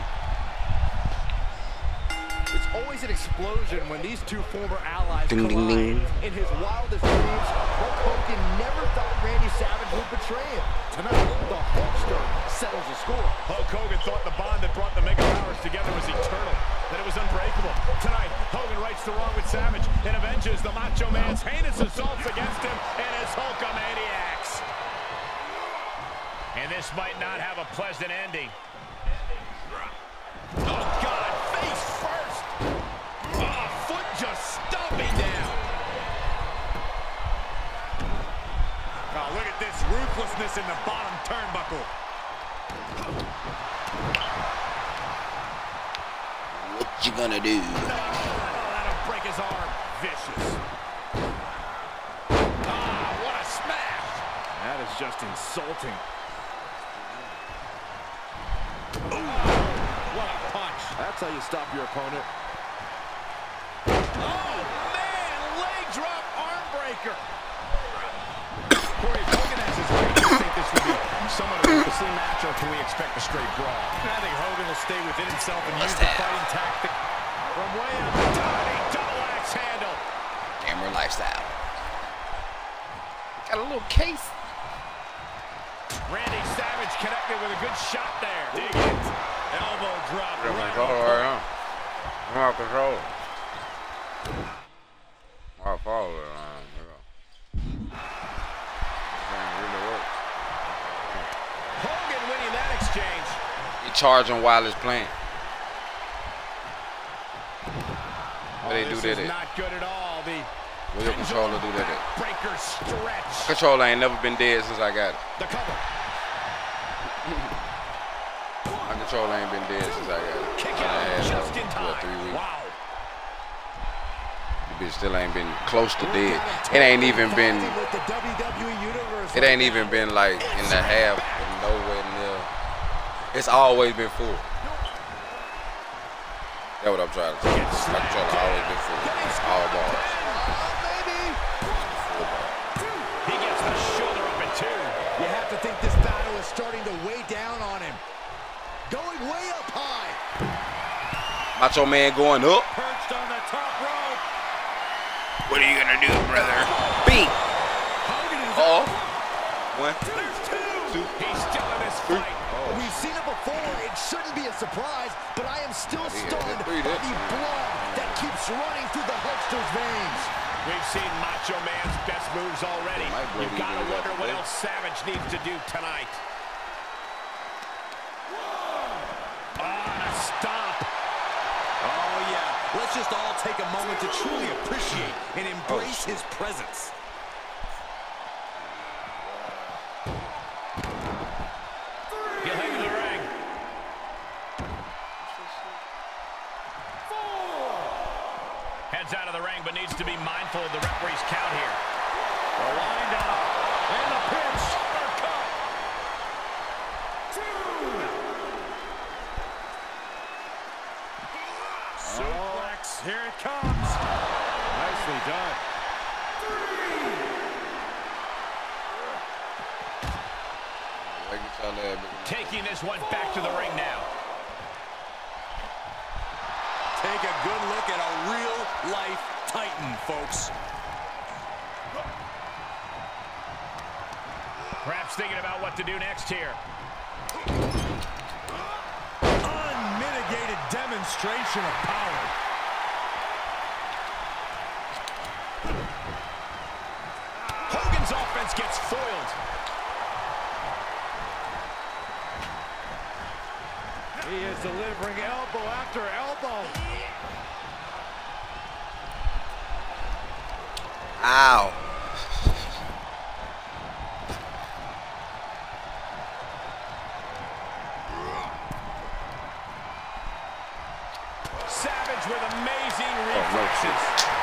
It's always an explosion when these two former allies ding, collide. ding, ding. In his wildest dreams, Hulk Hogan never thought Randy Savage would betray him. Tonight, the Hulkster settles the score. Hulk Hogan thought the bond that brought the Mega Powers together was eternal, that it was unbreakable. Tonight, Hogan rights the wrong with Savage and avenges the Macho Man's heinous assaults against him and his Hulkamaniacs. And this might not have a pleasant ending. Oh, God, face first. Oh, foot just stomping down. Oh, look at this ruthlessness in the bottom turnbuckle. What you gonna do? Oh, that'll break his arm. Vicious. Ah, what a smash. That is just insulting. What a punch. That's how you stop your opponent. Oh, man, leg drop arm breaker. Corey, Hogan has his way. Do you think this will be somewhat of a closely match, or can we expect a straight brawl? I think Hogan will stay within himself and use the fighting tactic. From way up, diving double axe handle. Camera lifestyle. Got a little case. Randy Savage connected with a good shot there. Dig it. Elbow drop. Right control. I'll follow it. Really work. Hogan winning that exchange. He charging while it's playing. What they do This that is at? not good at all. The What your controller do that at? breaker stretch. Controller ain't never been dead since I got it. The cover. My controller ain't been dead since I got it. Kick I out had just in it, time. 3 weeks. Wow. The bitch still ain't been close to dead. It ain't even been. With the WWE Universe It ain't even been like in the half, nowhere near. It's always been full. That's what I'm trying to say. My controller always been full. It's all bars. He gets the shoulder up in two. You have to think this battle is starting to weigh down on him. Going way up high. Macho Man going up. Perched on the top rope. What are you gonna do, brother? Beat. Hogan is Oh. One. There's two. He's still in this fight. We've seen it before. It shouldn't be a surprise, but I am still stunned by the blood that keeps running through the Hulkster's veins. We've seen Macho Man's best moves already. You've got to wonder what else Savage needs to do tonight. Oh, a stomp. Oh, yeah. Let's just all take a moment to truly appreciate and embrace his presence. He'll hang in the ring. Heads out of the ring, but needs to be mindful of the referee's count here. The wind up. And the pinch. Uppercut. done. Taking this one back to the ring now. Take a good look at a real-life Titan, folks. Perhaps thinking about what to do next here. Unmitigated demonstration of power. Hogan's offense gets foiled. He is delivering elbow after elbow. Ow. Savage with amazing reflexes.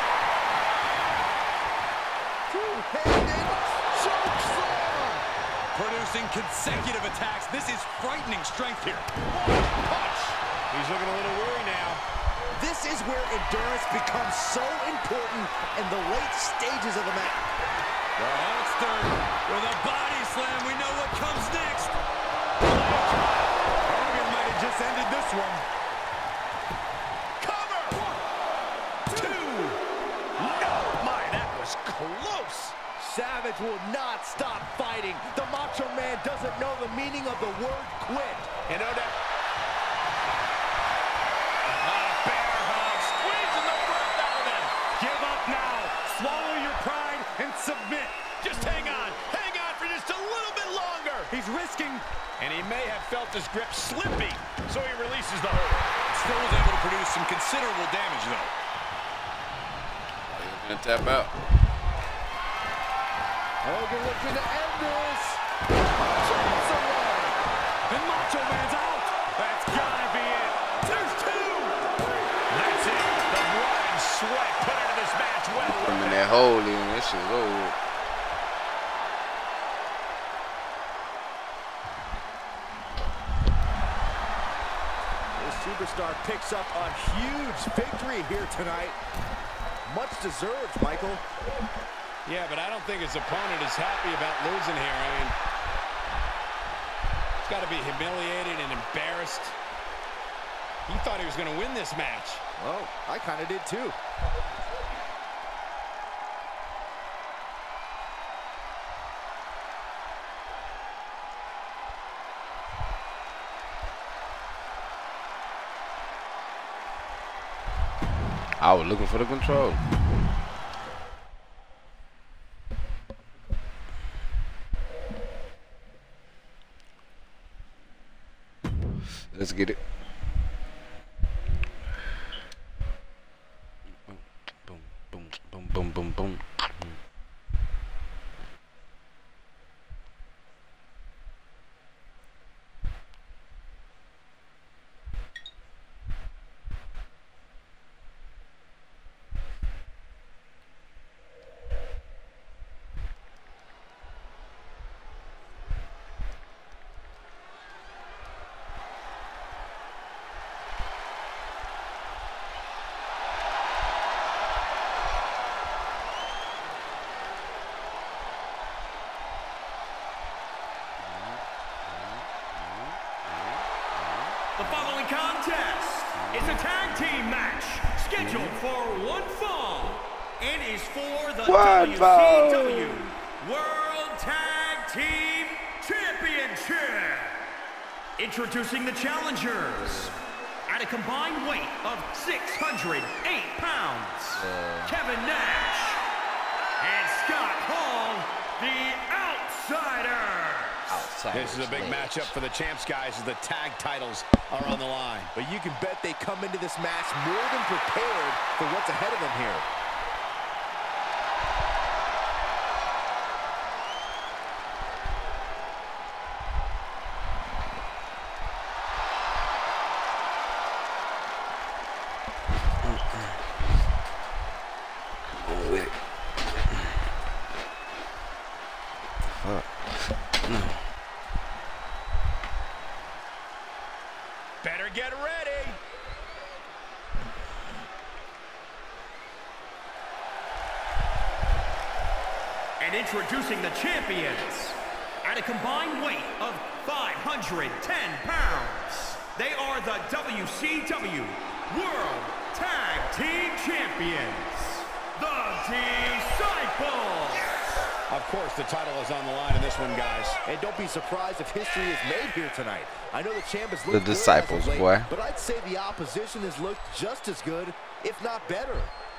Two-handed chokeslam. Producing consecutive attacks. This is frightening strength here. Punch. He's looking a little weary now. This is where endurance becomes so important in the late stages of the match. The Hulkster with a body slam. We know what comes next. Hogan might have just ended this one. Cover! 1, 2. No, my, that was close. Savage will not stop fighting. The Macho Man doesn't know the meaning of the word quit. You know that. Bear hug, squeezing the breath out of him. Give up now. Swallow your pride and submit. Just hang on for just a little bit longer. He's risking. And he may have felt his grip slipping, so he releases the hold. Still was able to produce some considerable damage, though. He's gonna tap out. Hogan looking to end this. Chance away. And Macho Man's out. That's gotta be it. There's 2. That's it. The blood and sweat put into this match well. Put him in that hole, and that shit's over. This superstar picks up a huge victory here tonight. Much deserved, Michael. Yeah, but I don't think his opponent is happy about losing here. I mean, he's got to be humiliated and embarrassed. He thought he was going to win this match. Well, I kind of did too. I was looking for the control. Let's get it. Boom, boom, boom, boom, boom, boom. The following contest is a tag team match scheduled for one fall and is for the WCW World Tag Team Championship. Introducing the challengers at a combined weight of 608 pounds, Kevin Nash and Scott Hall, the Outsider. This is a big matchup for the champs, guys, as the tag titles are on the line. But you can bet they come into this match more than prepared for what's ahead of them here. Better get ready. And introducing the champions, at a combined weight of 510 pounds, they are the WCW World Tag Team Champions, the Disciples. Of course, the title is on the line in this one, guys. And don't be surprised if history is made here tonight. I know the champ has looked the Disciples, late, boy. but I'd say the opposition has looked just as good, if not better.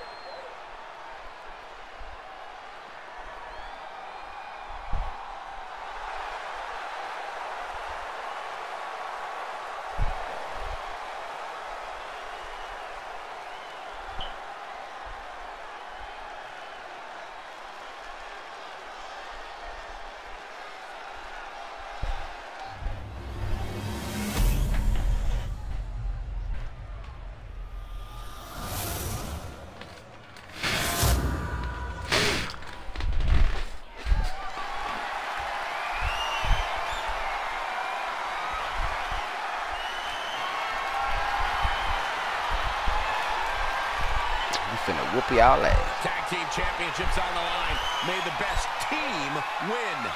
Finna whoop y'all ass. Tag team championships on the line. May the best team win.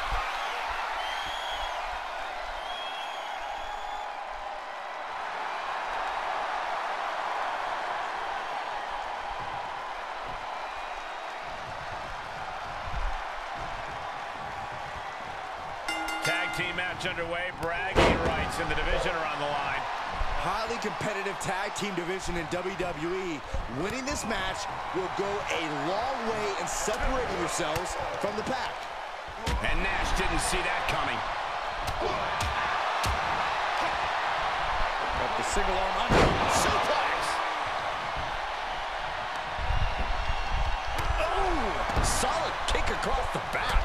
Tag team match underway. Bragging rights in the division are on the line. Highly competitive tag team division in WWE. Winning this match will go a long way in separating yourselves from the pack. And Nash didn't see that coming. Got the single arm under. Suplex! Oh! Solid kick across the back.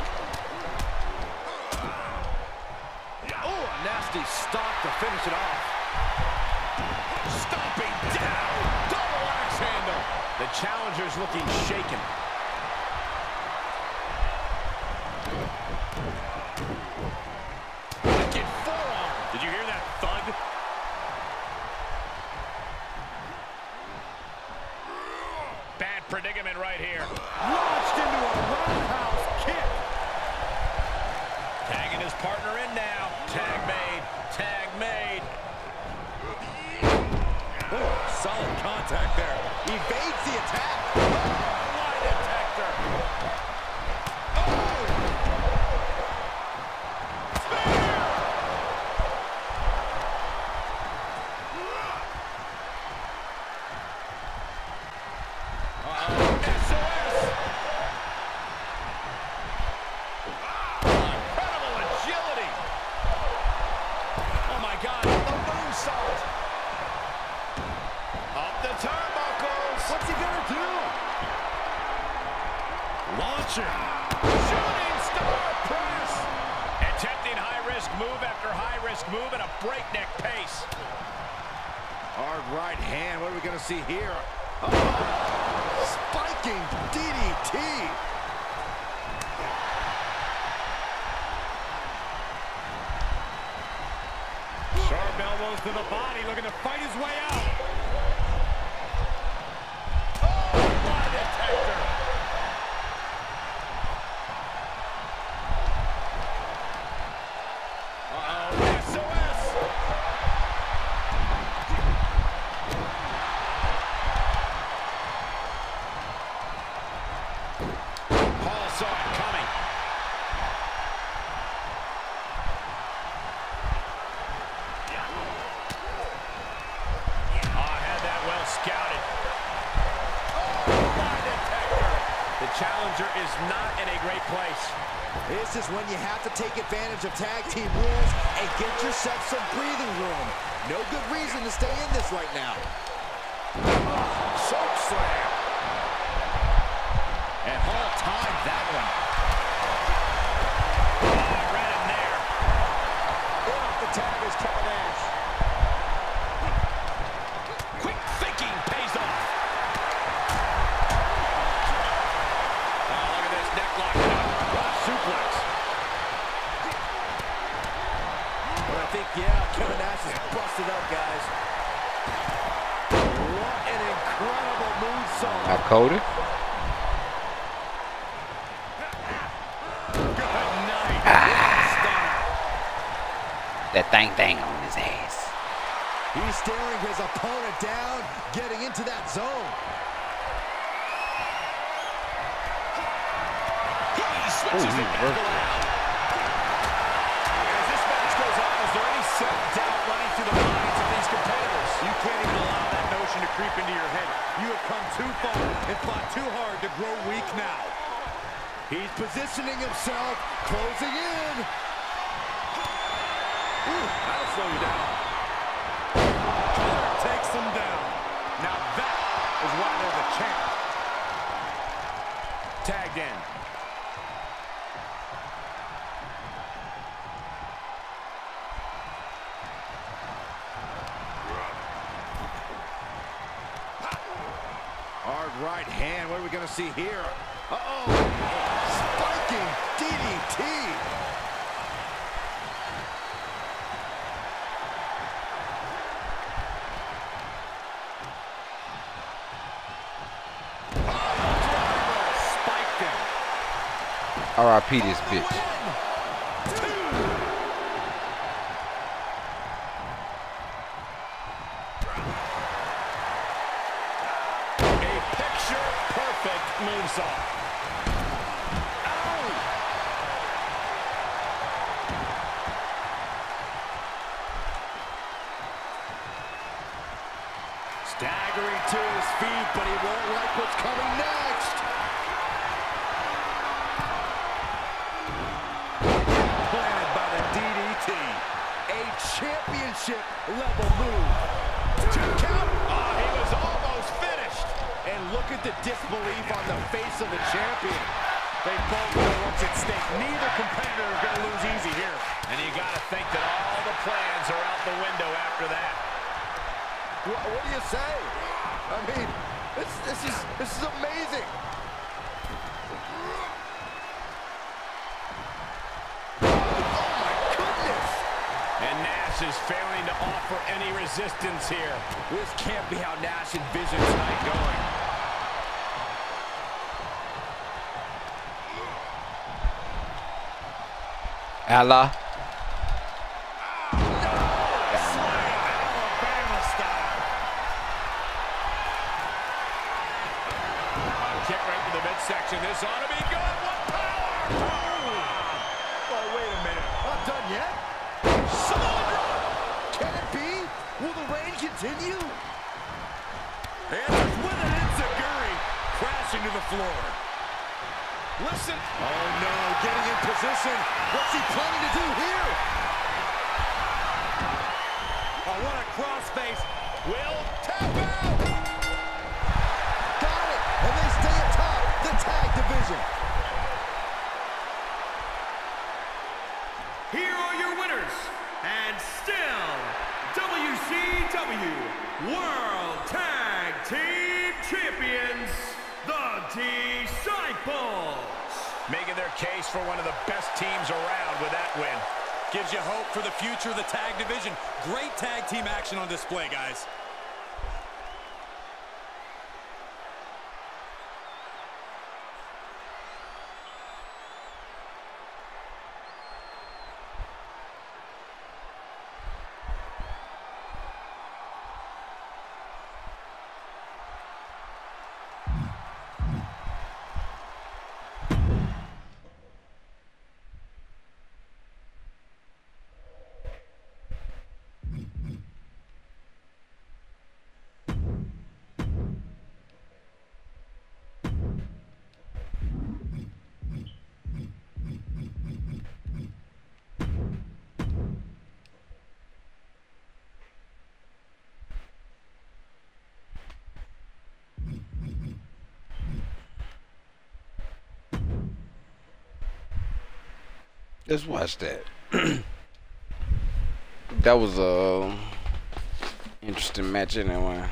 Oh, a nasty stop to finish it off. Stomping down. Double axe handle. The challenger's looking shaken. Wicked forearm. Did you hear that thud? Bad predicament right here. Launched into a roundhouse kick. Tagging his partner in now. Tag made. Tag made. Oh, solid contact there. Evades the attack. Oh, lie detector. Oh! Spear! SOS! Incredible agility. Oh, my God. The moonsault. Up the turnbuckles. What's he gonna do? Launcher. Shooting star press. Attempting high-risk move after high-risk move at a breakneck pace. Hard right hand. What are we gonna see here? Oh, spiking DDT. Sharp elbows to the body, looking to fight his way out. Lie detector. SOS. Paul saw it coming. Had that well scouted. Lie detector. The challenger is not in a great place. This is when you have to take advantage of tag team rules and get yourself some breathing room. No good reason to stay in this right now. Choke slam. And Hall timed that one. Right in there. In off the tag is Kevin Nash. Quick thinking pays off. Oh, look at this neck locking up. Suplex. But I think, yeah, Kevin Nash is busted up, guys. What an incredible moonsault. Now Cody. that thing on his ass. He's staring his opponent down, getting into that zone. He switches the angle out. As this match goes on, is there any self-doubt running through the minds of these competitors? You can't even allow that notion to creep into your head. You have come too far and fought too hard to grow weak now. He's positioning himself, closing in. Ooh, that'll slow you down. Connor takes him down. Now that is why they're the champ. Tagged in. Hard right hand. What are we going to see here? Uh-oh. Spiking DDT. Spiked him. R.I.P. this bitch. Moonsault. Staggering to his feet, but he won't like what's coming next. Planted by the DDT. A championship level move. 2 count. Oh, he was almost finished. And look at the disbelief on the face of the champion. They both know what's at stake. Neither competitor is going to lose easy here. And you got to think that all the plans are out the window after that. What do you say? I mean, this is amazing. Oh my goodness! And Nash is failing to offer any resistance here. This can't be how Nash envisioned tonight going. Allah. Alabama style. Kick right to the midsection. This ought to be good. What power! Oh, wait a minute. Not done yet? Can it be? Will the reign continue? Answers with an enziguri, crashing to the floor. Listen. Oh no, getting in position. What's he planning to do here? Oh, what a crossface. Will tap out. Got it. And they stay atop the tag division. Here are your winners, and still WCW World Tag Team Champions, the Disciples. Making their case for one of the best teams around with that win. Gives you hope for the future of the tag division. Great tag team action on display, guys. Let's watch that. That was a interesting match anyway.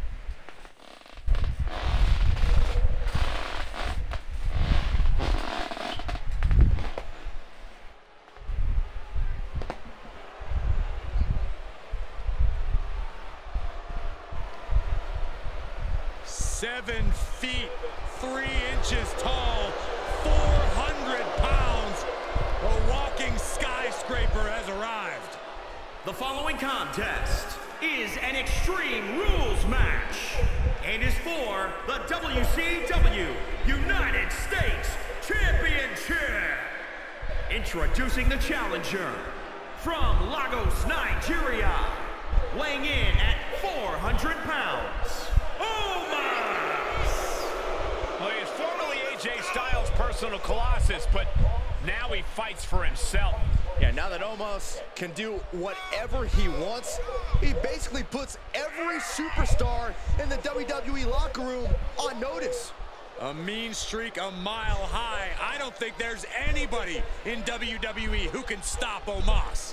Seven feet, 3 inches tall, 400 pounds. A walking skyscraper has arrived. The following contest is an Extreme Rules match and is for the WCW United States Championship. Introducing the challenger from Lagos, Nigeria, weighing in at 400 pounds, Omos. Well, he's formerly AJ Styles' personal colossus, but now he fights for himself. Yeah, now that Omos can do whatever he wants, he basically puts every superstar in the WWE locker room on notice. A mean streak a mile high. I don't think there's anybody in WWE who can stop Omos.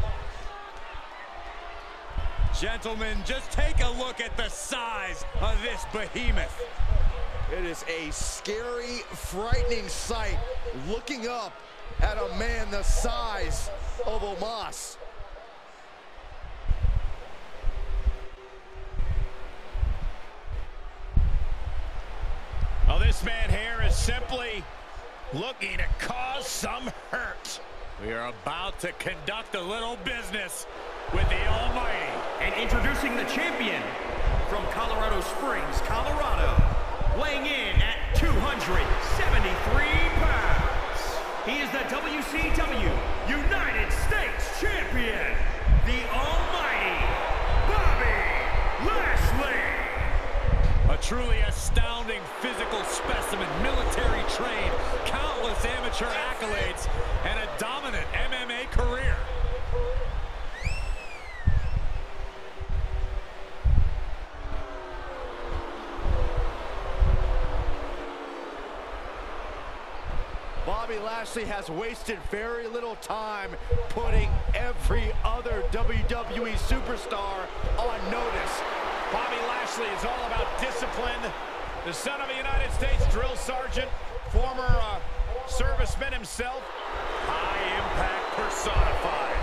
Gentlemen, just take a look at the size of this behemoth. It is a scary, frightening sight looking up at a man the size of Omos. Well, this man here is simply looking to cause some hurt. We are about to conduct a little business with the Almighty. And introducing the champion from Colorado Springs, Colorado, weighing in at 273 pounds. He is the WCW United States Champion, the Almighty Bobby Lashley. A truly astounding physical specimen, military trained, countless amateur accolades, and a dominant MMA career. Bobby Lashley has wasted very little time putting every other WWE superstar on notice. Bobby Lashley is all about discipline. The son of a United States drill sergeant, former serviceman himself. High impact personified.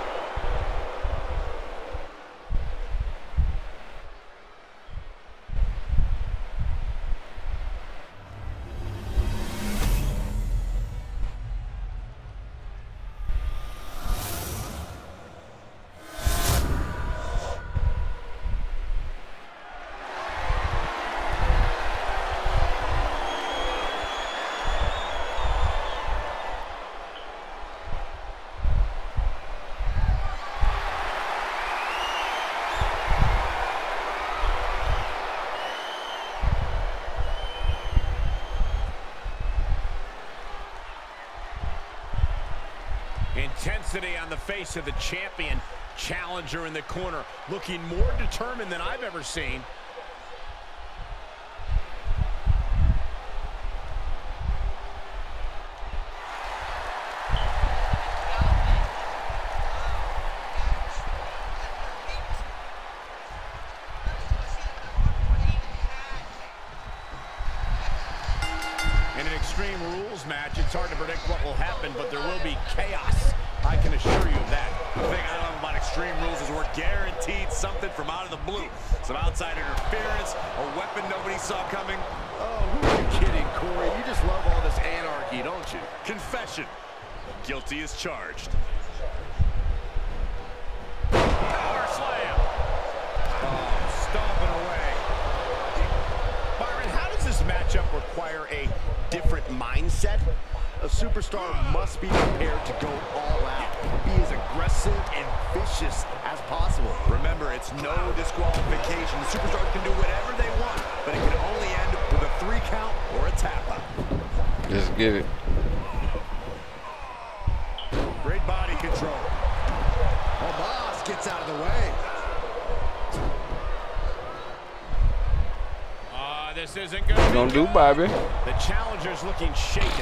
Intensity on the face of the champion. Challenger in the corner, looking more determined than I've ever seen. In an Extreme Rules match, it's hard to predict what will happen, but there will be chaos. I can assure you of that. The thing I love about Extreme Rules is we're guaranteed something from out of the blue. Some outside interference, a weapon nobody saw coming. Oh, who are you kidding, Corey? You just love all this anarchy, don't you? Confession. Guilty as charged. Power slam. Oh, stomping away. Byron, how does this matchup require a different mindset? A superstar must be prepared to go all out. Be as aggressive and vicious as possible. Remember, it's no disqualification. The superstars can do whatever they want, but it can only end with a 3 count or a tap out. Just get it. Great body control. Omos gets out of the way. This isn't good. Gonna do, Bobby. The challenger's looking shaken.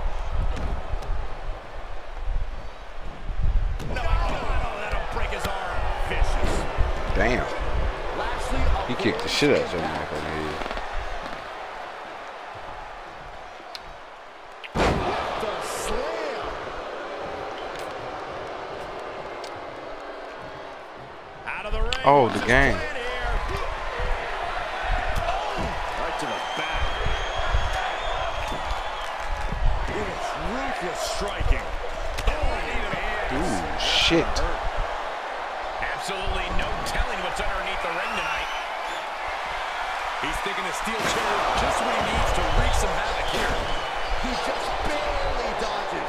No, that'll break his arm. Vicious. Damn. Lashley He kicked the shit out of Johnny Mac on the head. the slam. Out of the ring. Oh, the game. Right to the back. It's ruthless striking. Ooh, shit. Absolutely no telling what's underneath the ring tonight. He's thinking a steel chair is just what he needs to wreak some havoc here. He just barely dodges.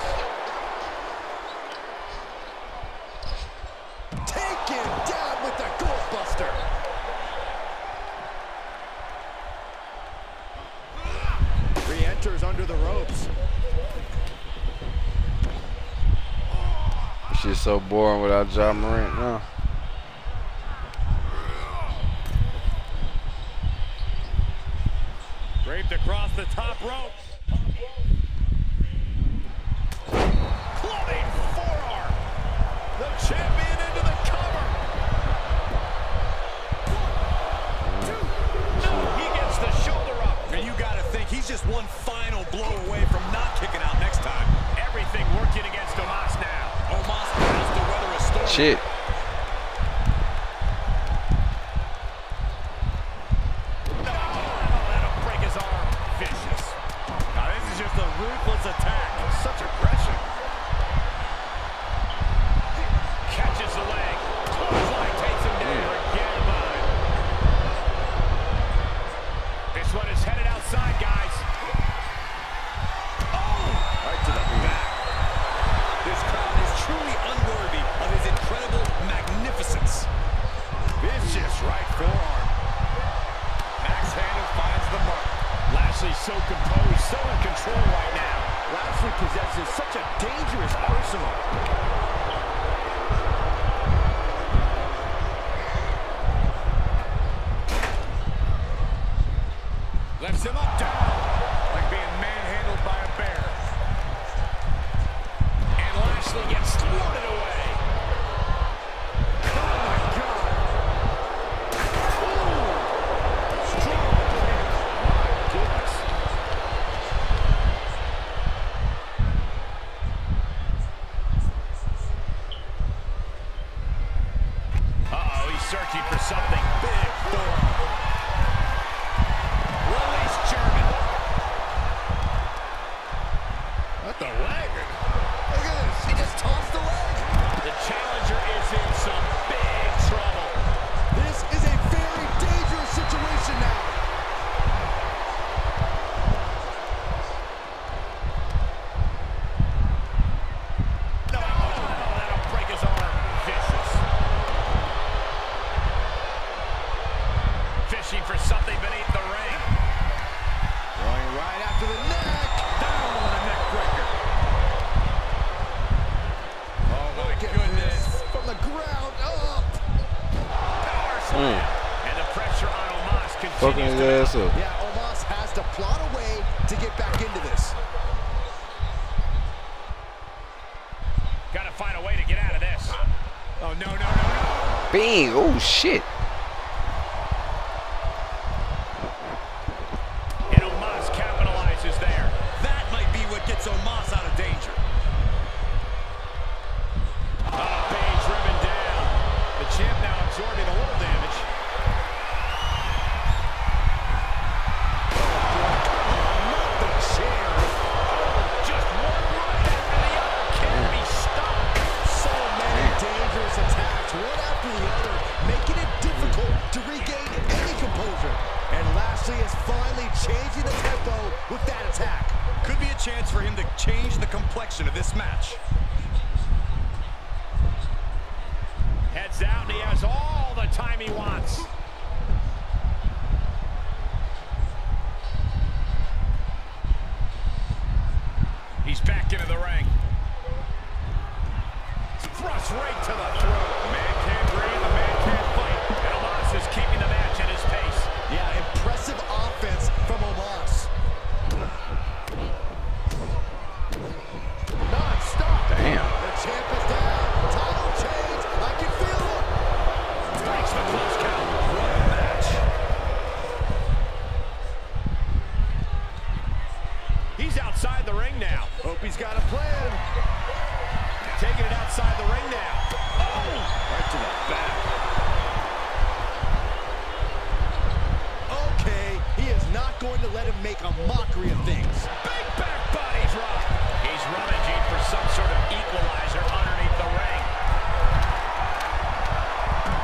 Taken down with the Goldbuster. Re-enters under the ropes. Shit's so boring without Ja Morant now. Draped across the top rope. Clubbing forearm. The champion into the cover. 1, 2. No, he gets the shoulder up. And you got to think he's just one final blow away from not kicking out next time. Everything working against Omos now. Omos has to weather a storm. Shit. Ruthless attack. Such aggression. Catches the leg. Clothesline takes him down again, bud. This one is headed outside, guys. Oh! Right to the back. This crowd is truly unworthy of his incredible magnificence. Vicious right forearm. Axe handle finds the mark. Lashley's so composed, so in control right now. Lashley possesses such a dangerous arsenal. Lifts him up, down, like being manhandled by a bear. And Lashley gets thwarted away. Oh my God. Ooh. Strong. My goodness. Uh-oh, he's searching for something big for him. Release German. What the leg? Look at this. He just tossed the leg. The challenger is in some big trouble. This is a very dangerous situation now. No, that'll break his arm. Vicious. Fishing for something beneath the ring. Going right after the neck. Down on the neck breaker. Oh my Look at goodness. this. From the ground up. Power slam. And the pressure on Omos Fucking continues his to ass up. Yeah, Omos has to plot a way to get back into this. Gotta find a way to get out of this. Oh, no, no, no, no. Bing. Oh, shit. And Omos capitalizes there. That might be what gets Omos out of danger. Page ribbon down. The champ now absorbing a little damage. Not the chair. Just one right after the other. Can't be stopped. So many dangerous attacks, one after the other, making it difficult to regain any composure. And Lashley is finally changing the tempo with that attack. Could be a chance for him to change the complexion of this match. Heads out, and he has all the time he wants. He's back into the ring. Thrust right to the throat. The man can't breathe, the man can't fight. And Omos is keeping the match at his pace. Yeah, impressive offense from Omos. Non-stop. Damn. The champ is down. Title change. I can feel it. Breaks the close count. What a match. He's outside the ring now. Hope he's got a plan. Taking it outside the ring now. Oh! Right to the back. Okay, he is not going to let him make a mockery of things. Big back body drop. He's rummaging for some sort of equalizer underneath the ring.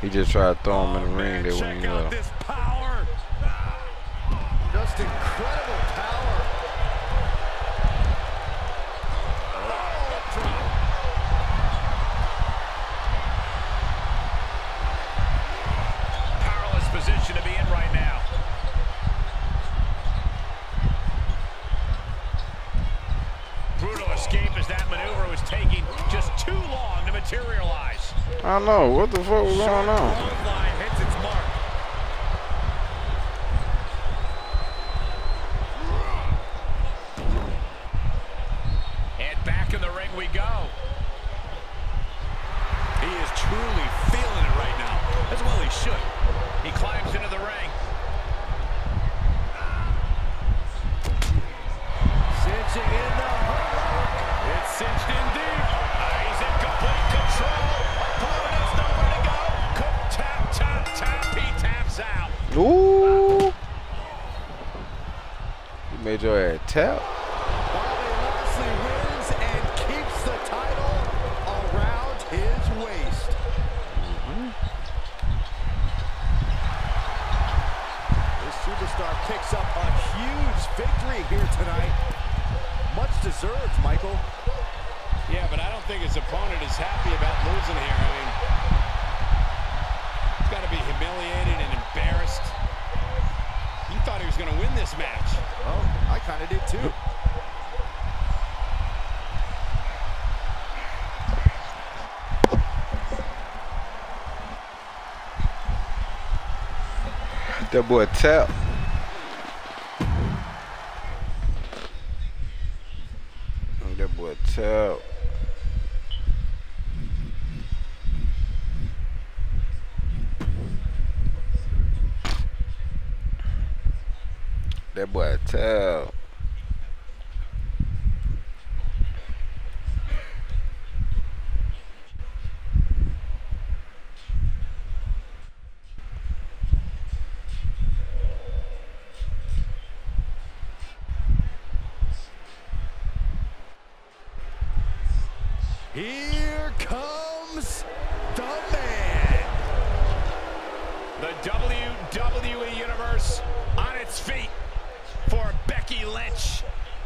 He just tried to throw him in the ring. They wouldn't check out this power. Just incredible power. Powerless position to be in right now. Brutal escape as that maneuver was taking just too long to materialize. I don't know. What the fuck was going on? Clothesline hits its mark. And back in the ring we go. He is truly feeling it right now. As well he should. He climbs into the ring. Cinching in the hook. It's cinched in deep. He's in complete control. Opponent has nowhere to go. Tap, tap, tap. He taps out. Ooh. You made your ass tap. Bobby Lashley wins and keeps the title around his waist. This superstar picks up a huge victory here tonight. Much deserved, Michael. Yeah, but I don't think his opponent is happy about losing here. I mean, he's got to be humiliated and embarrassed. He thought he was going to win this match. Oh, I kind of did too. That boy tap. That boy tap. That boy tap. Here comes the man. The WWE Universe on its feet for Becky Lynch.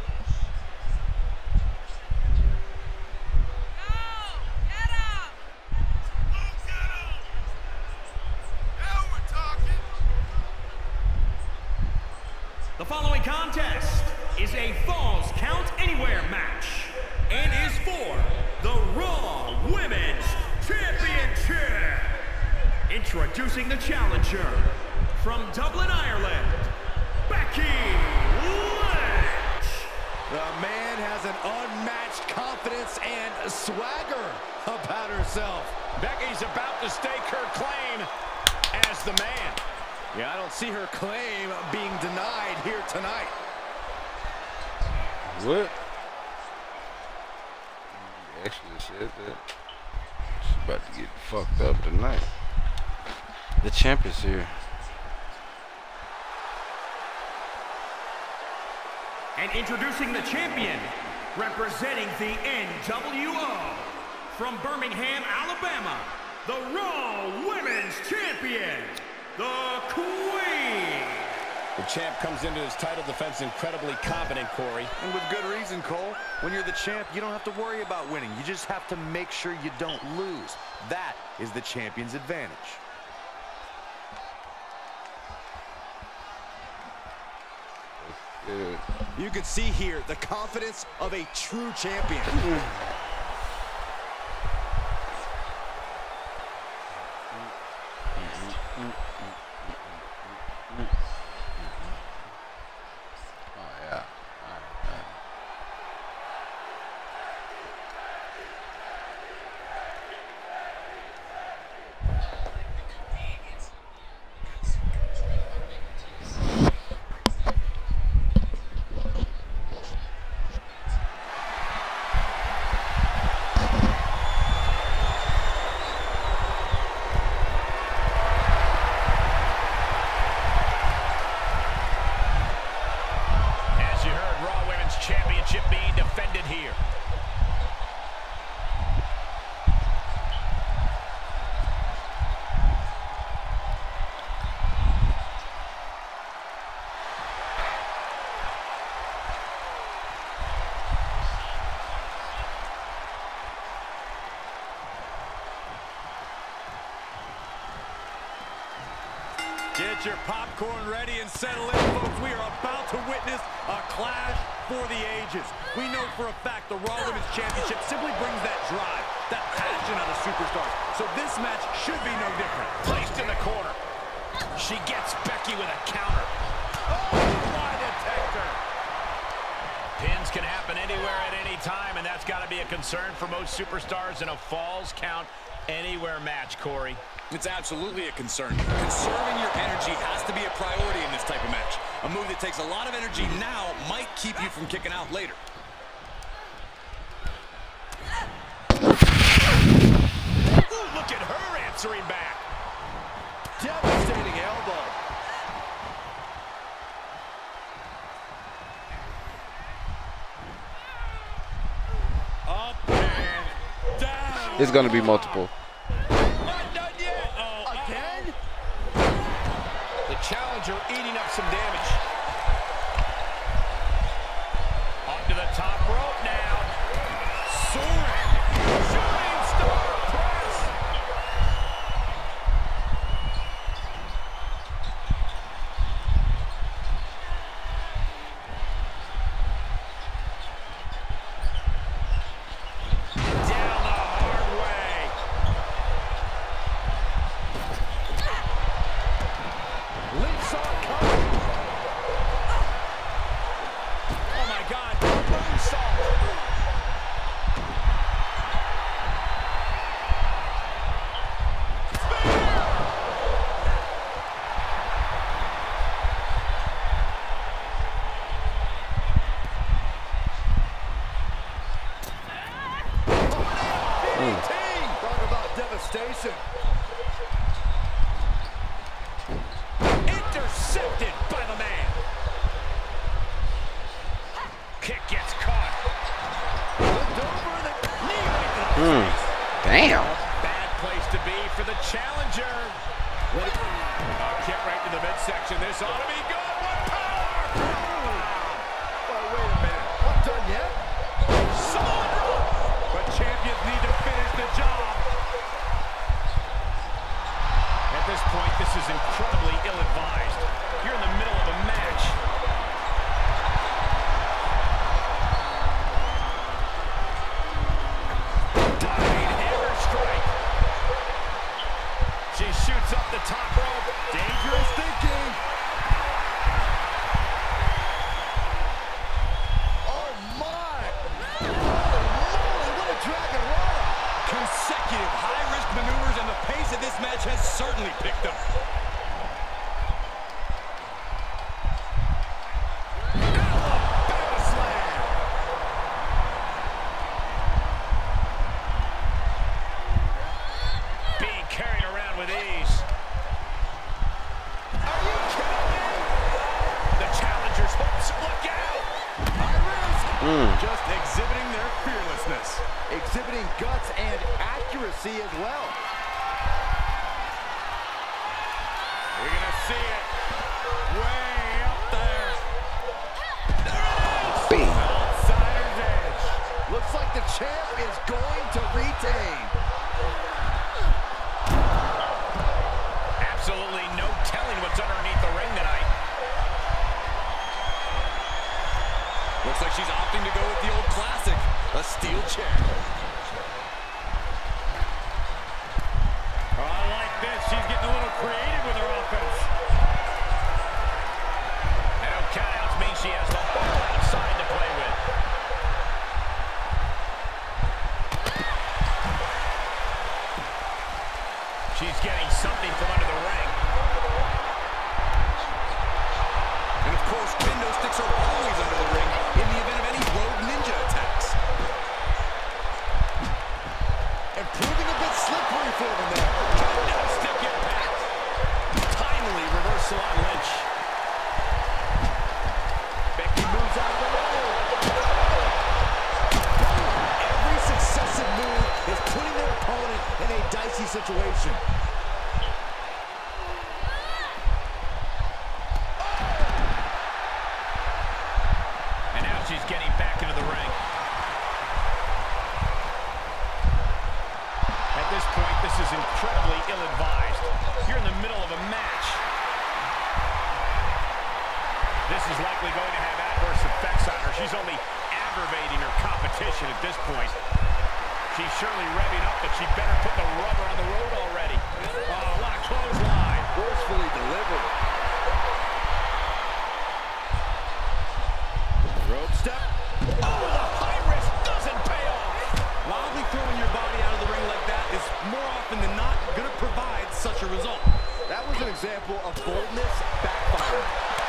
The following contest is a Falls Count Anywhere match and is for the Raw Women's Championship. Introducing the challenger from Dublin, Ireland, Becky Lynch. The man has an unmatched confidence and swagger about herself. Becky's about to stake her claim as the man. Yeah, I don't see her claim being denied here tonight. What? He actually said that. She's about to get fucked up tonight. The champ is here. And introducing the champion, representing the NWO, from Birmingham, Alabama, the Raw Women's Champion, the Queen. The champ comes into his title defense incredibly confident, Corey. And with good reason, Cole. When you're the champ, you don't have to worry about winning. You just have to make sure you don't lose. That is the champion's advantage. Good. You can see here the confidence of a true champion. Championship being defended here. Get your popcorn ready and settle in, folks. We are about to witness a clash for the ages. We know for a fact the Raw Women's Championship simply brings that drive, that passion out of superstars. So this match should be no different. Placed in the corner. She gets Becky with a counter. Oh, lie detector. Pins can happen anywhere at any time, and that's got to be a concern for most superstars in a Falls Count Anywhere match, Corey. It's absolutely a concern. Conserving your energy has to be a priority in this type of match. A move that takes a lot of energy now might keep you from kicking out later. Ooh, look at her answering back. Devastating elbow. Up and down. It's going to be multiple. Not done yet. Oh, Again? The challenger eating up some damage. Up to the top rope now. soaring. Shooting star press. Down the hard way. Leapsaw cover. Oh my God, moonsault. Talk about devastation. Intercepted by the man. Kick gets caught. Looked over the Knee right to the face. Damn. Bad place to be for the challenger. Kick right to the midsection. This ought to be good. What power! Oh, wait a minute. Not done yet? Solid rope. But champions need to finish the job. At this point, this is incredibly ill-advised. You're in the middle of a match. Diving hammer strike. She shoots up the top rope. Dangerous thinking. Oh, my. Holy moly, what a dragon roll. Consecutive high-risk maneuvers, and the pace of this match has certainly picked up. Alabama slam. Being carried around with ease. Are you kidding me? The challenger's hopes. Look out! High risk. Just exhibiting their fearlessness. Exhibiting guts and accuracy as well. We're going to see it way up there. Bing. Outsider's edge. Looks like the champ is going to retain. Absolutely no telling what's underneath the ring tonight. Looks like she's opting to go with the old classic, a steel chair. Oh, I like this. She's getting a little creative with her offense. No countouts mean she has the whole outside to play with. She's getting something from under the ring. And of course, kendo sticks are always under the ring in the event of any rogue ninja attacks. And proving a bit slippery for them there. Kendo stick impact. Timely reversal on Lynch. Becky moves out of the way. Every successive move is putting their opponent in a dicey situation. And now she's getting back into the ring. At this point, this is incredibly ill-advised. You're in the middle of a match. this is likely going to have adverse effects on her. She's only aggravating her competition at this point. She's surely revving up, but she better put the rubber on the road already. Oh, what a clothesline. Forcefully delivered. Rope step. Oh, the high risk doesn't pay off. Wildly throwing your body out of the ring like that is more often than not going to provide such a result. That was an example of boldness backfiring.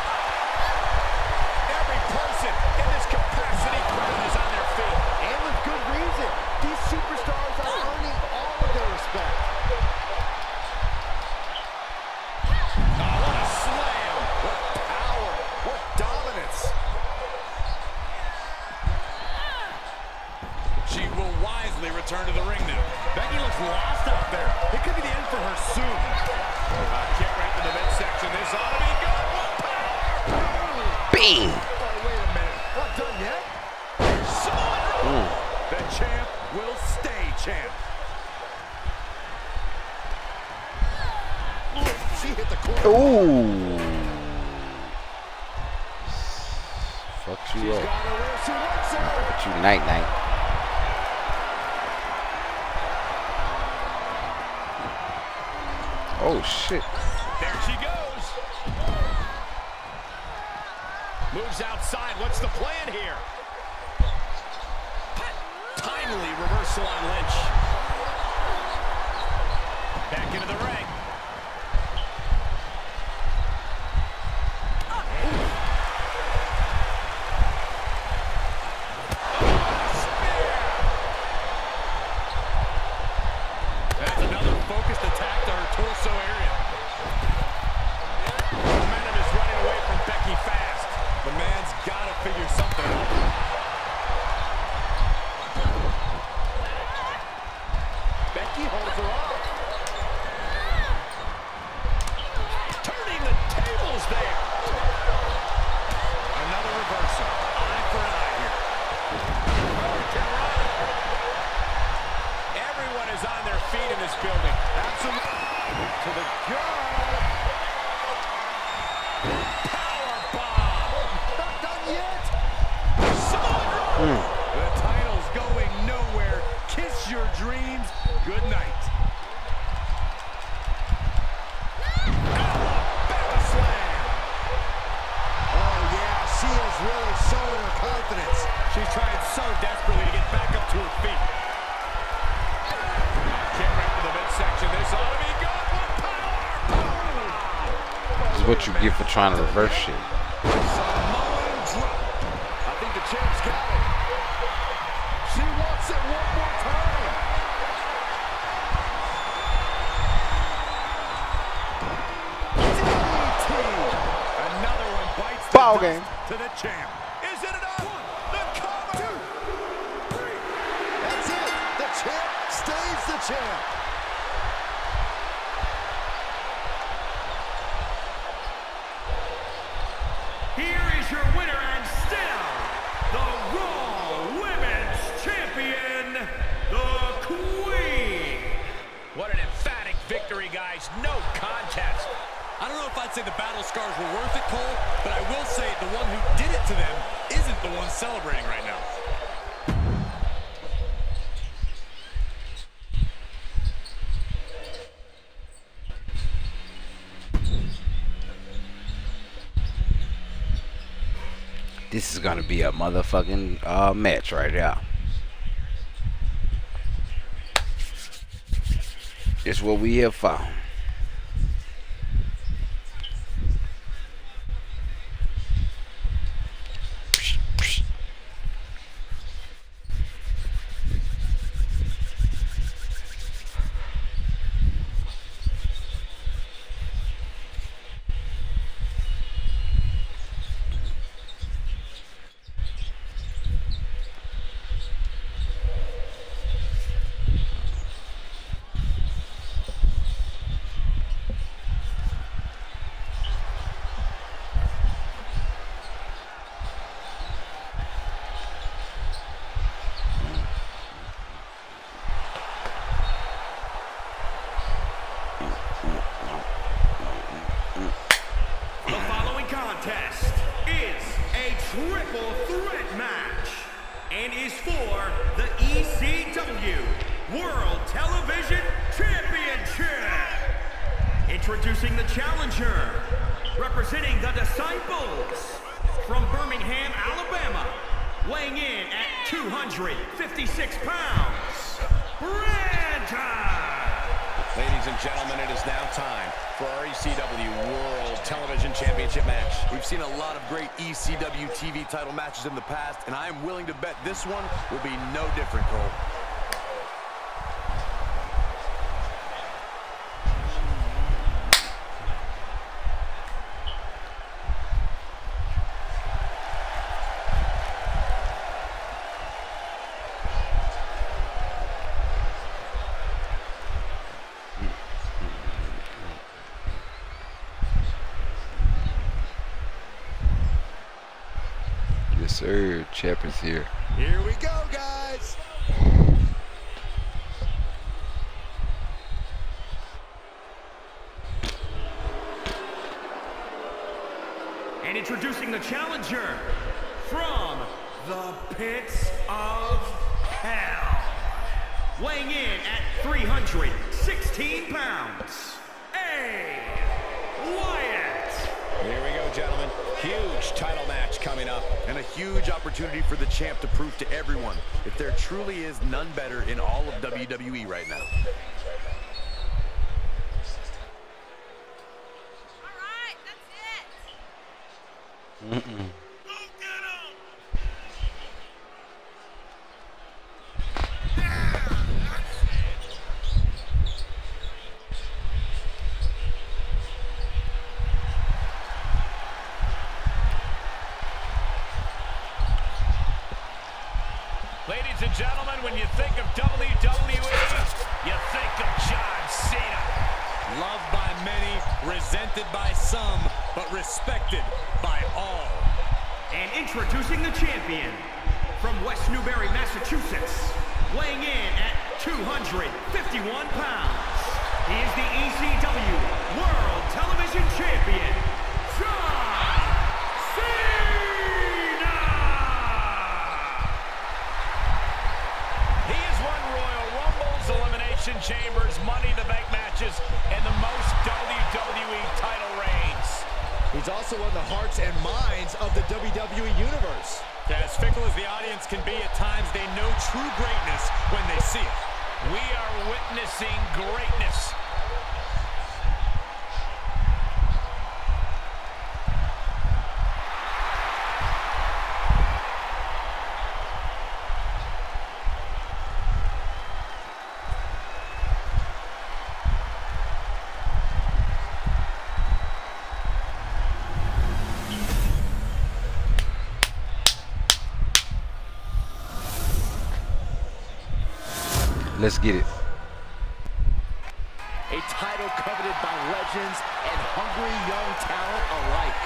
Every person in this capacity crowd is on their feet. And with good reason. These superstars are earning all of their respect. Oh, what a slam. What power. What dominance. She will wisely return to the ring now. Becky looks lost out there. It could be the end for her soon. Kick right to the midsection. This ought to be good. Bing. Oh, wait a minute. Not done yet? The champ will stay champ. She hit the corner. Ooh. Fuck you up. Got her where she wants her. But you night-night. Oh, shit. There she goes. Moves outside. What's the plan here? Timely reversal on Lynch. Back into the ring. That's another focused attack to her torso area. Momentum is running away from Becky fast. The man's got to figure something out. Becky holds her off. Turning the tables there. Another reversal. Eye for an eye here. Everyone is on their feet in this building. Absolutely. To the gut. Power bomb. Not done yet. The title's going nowhere. Kiss your dreams. Good night. Alabama slam. Oh, yeah. She is really showing her confidence. She's trying so desperately to get back up to her feet. Kick right to the midsection. This ought to be good. What power! This is what you get for trying to reverse shit. Samoan drop. I think the champ's got it. She wants it one more time. DDT. Another one bites the Ball dust game. to the champ. Is it enough? The cover! That's it. The champ stays the champ. Here is your winner and still the Raw Women's Champion, the Queen. What an emphatic victory, guys. No contest. I don't know if I'd say the battle scars were worth it, Cole, but I will say the one who did it to them isn't the one celebrating right now. This is gonna be a motherfucking match right now. It's what we have found. triple threat match and is for the ECW World Television Championship. Introducing the challenger, representing the Disciples from Birmingham, Alabama, weighing in at 256 pounds, Brenton. Ladies and gentlemen, it is now time for our ECW World Television Championship match. We've seen a lot of great ECW TV title matches in the past, and I am willing to bet this one will be no different, Cole. Yes, sir. Champ is here. Here we go, guys. And introducing the challenger from the pits of hell, weighing in at 316 pounds, Wyatt. Here we go, gentlemen. Huge title match coming up, and a huge opportunity for the champ to prove to everyone if there truly is none better in all of WWE right now. All right, that's it. Ladies and gentlemen, when you think of WWE, you think of John Cena. Loved by many, resented by some, but respected by all. And introducing the champion from West Newbury, Massachusetts, weighing in at 251 pounds. He is the ECW World Television Champion, John Cena! He has won Royal Rumbles, Elimination Chambers, Money in the Bank matches, and the most WWE title reigns. He's also won the hearts and minds of the WWE Universe. As fickle as the audience can be at times, they know true greatness when they see it. We are witnessing greatness. Let's get it. A title coveted by legends and hungry young talent alike.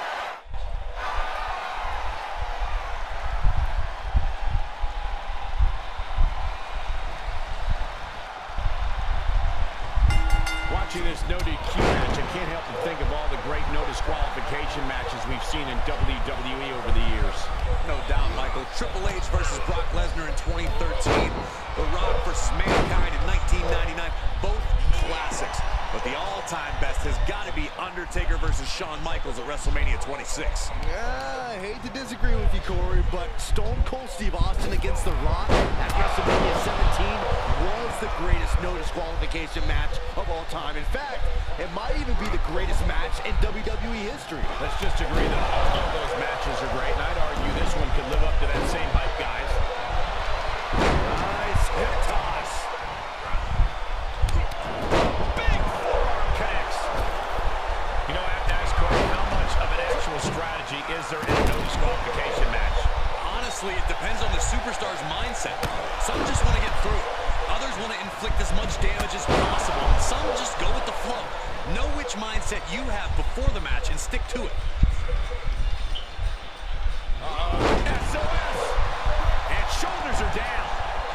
Watching this no DQ match, I can't help but think of all the great no disqualification matches we've seen in WWE over the years. No doubt, Michael. Triple H versus Brock Lesnar in 2013. The Rock versus Mankind in 1999. Both classics. But the all-time best has got to be Undertaker versus Shawn Michaels at WrestleMania 26. Yeah, I hate to disagree with you, Corey, but Stone Cold Steve Austin against The Rock at WrestleMania 17 was the greatest no disqualification match of all time. In fact, it might even be the greatest match in WWE history. Let's just agree that all of those matches are great, and I'd argue this one could live up to that same hype, guys. Nice hip toss. Big forearm connects. You know, I have to ask Corey, how much of an actual strategy is there in a no disqualification match? Honestly, it depends on the superstar's mindset. Some just want to get through it. Others want to inflict as much damage as possible. And some just go with the flow. Know which mindset you have before the match and stick to it. SOS! And shoulders are down.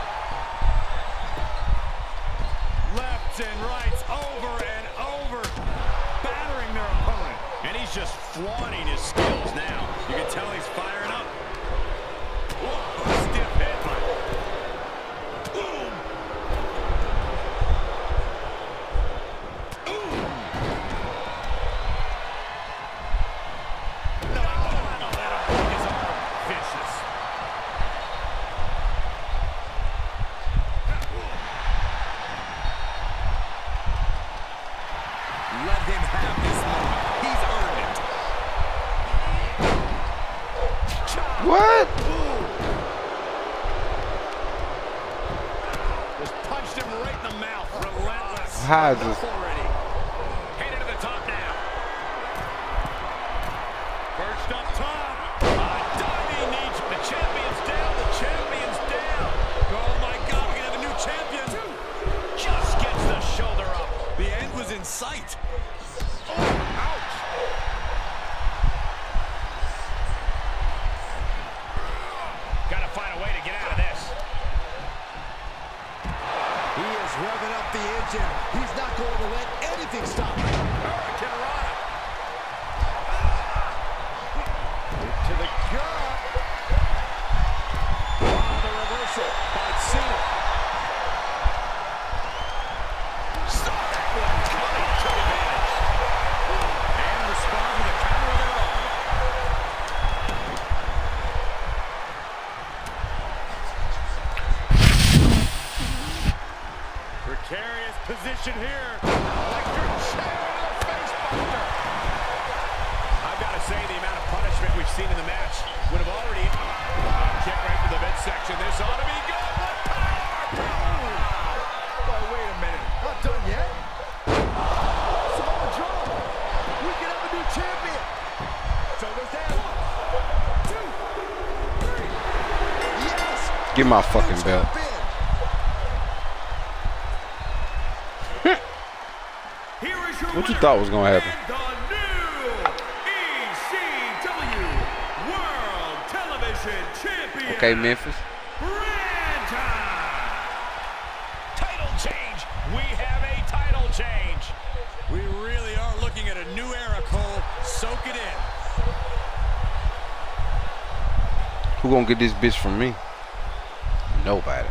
Left and rights over and over, battering their opponent. And he's just flaunting his skills now. You can tell he's firing up. What? Just punched him right in the mouth. Relentless. How is this? Already. Headed to the top now. Perched up top. Diving knee. The champion's down. The champion's down. Oh my God, we have a new champion. Just gets the shoulder up. The end was in sight. Got to find a way to get out of this. He is revving up the engine. He's not going to let anything stop him. Hurricanrana. To the gut. The reversal by Cena. Saw that one coming. Took advantage. And responds with a counter of their own. Precarious position here. Electric chair to the face buster. I've got to say, the amount of punishment we've seen in the match would have already kick right to the midsection. This ought to be good. What power! But wait a minute. Not done yet? Samoa Joe. We can have a new champion. Shoulders down. 1, 2, 3. Yes. Get my fucking belt. What you thought was gonna happen? The new ECW World Television Champion. Okay, Memphis. Ranta. Title change. We have a title change. We really are looking at a new era, Cole. Soak it in. Who gonna get this bitch from me? Nobody.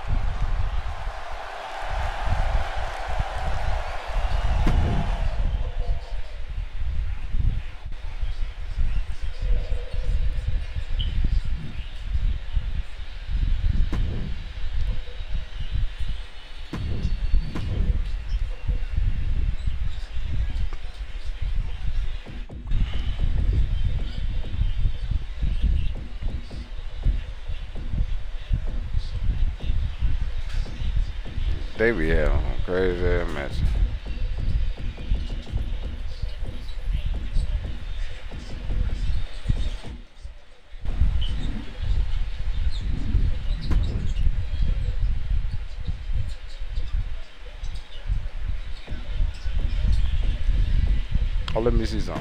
They be having crazy ass matches. Oh, let me see something.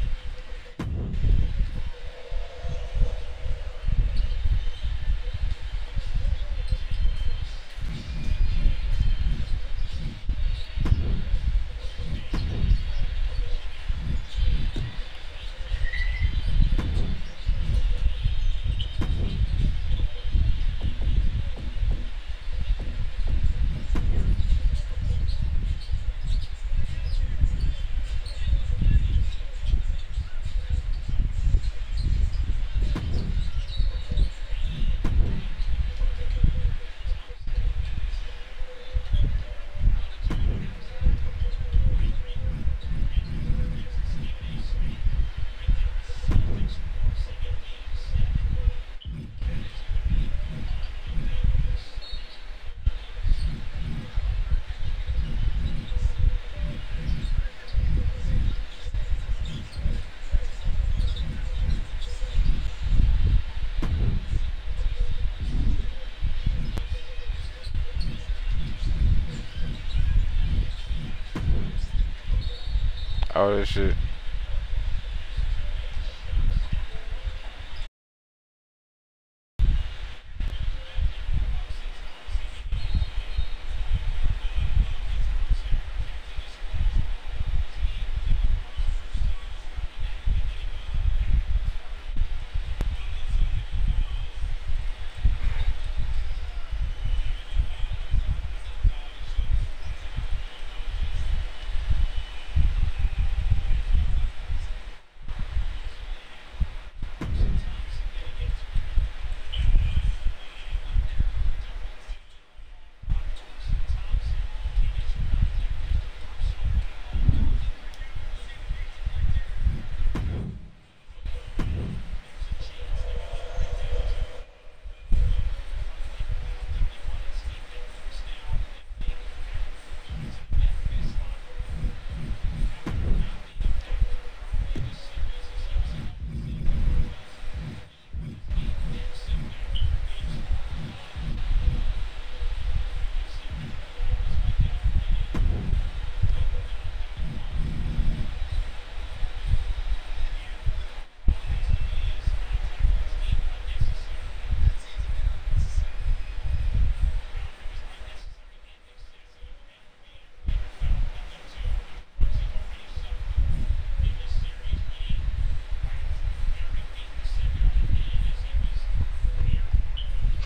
All that shit.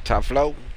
Top flow.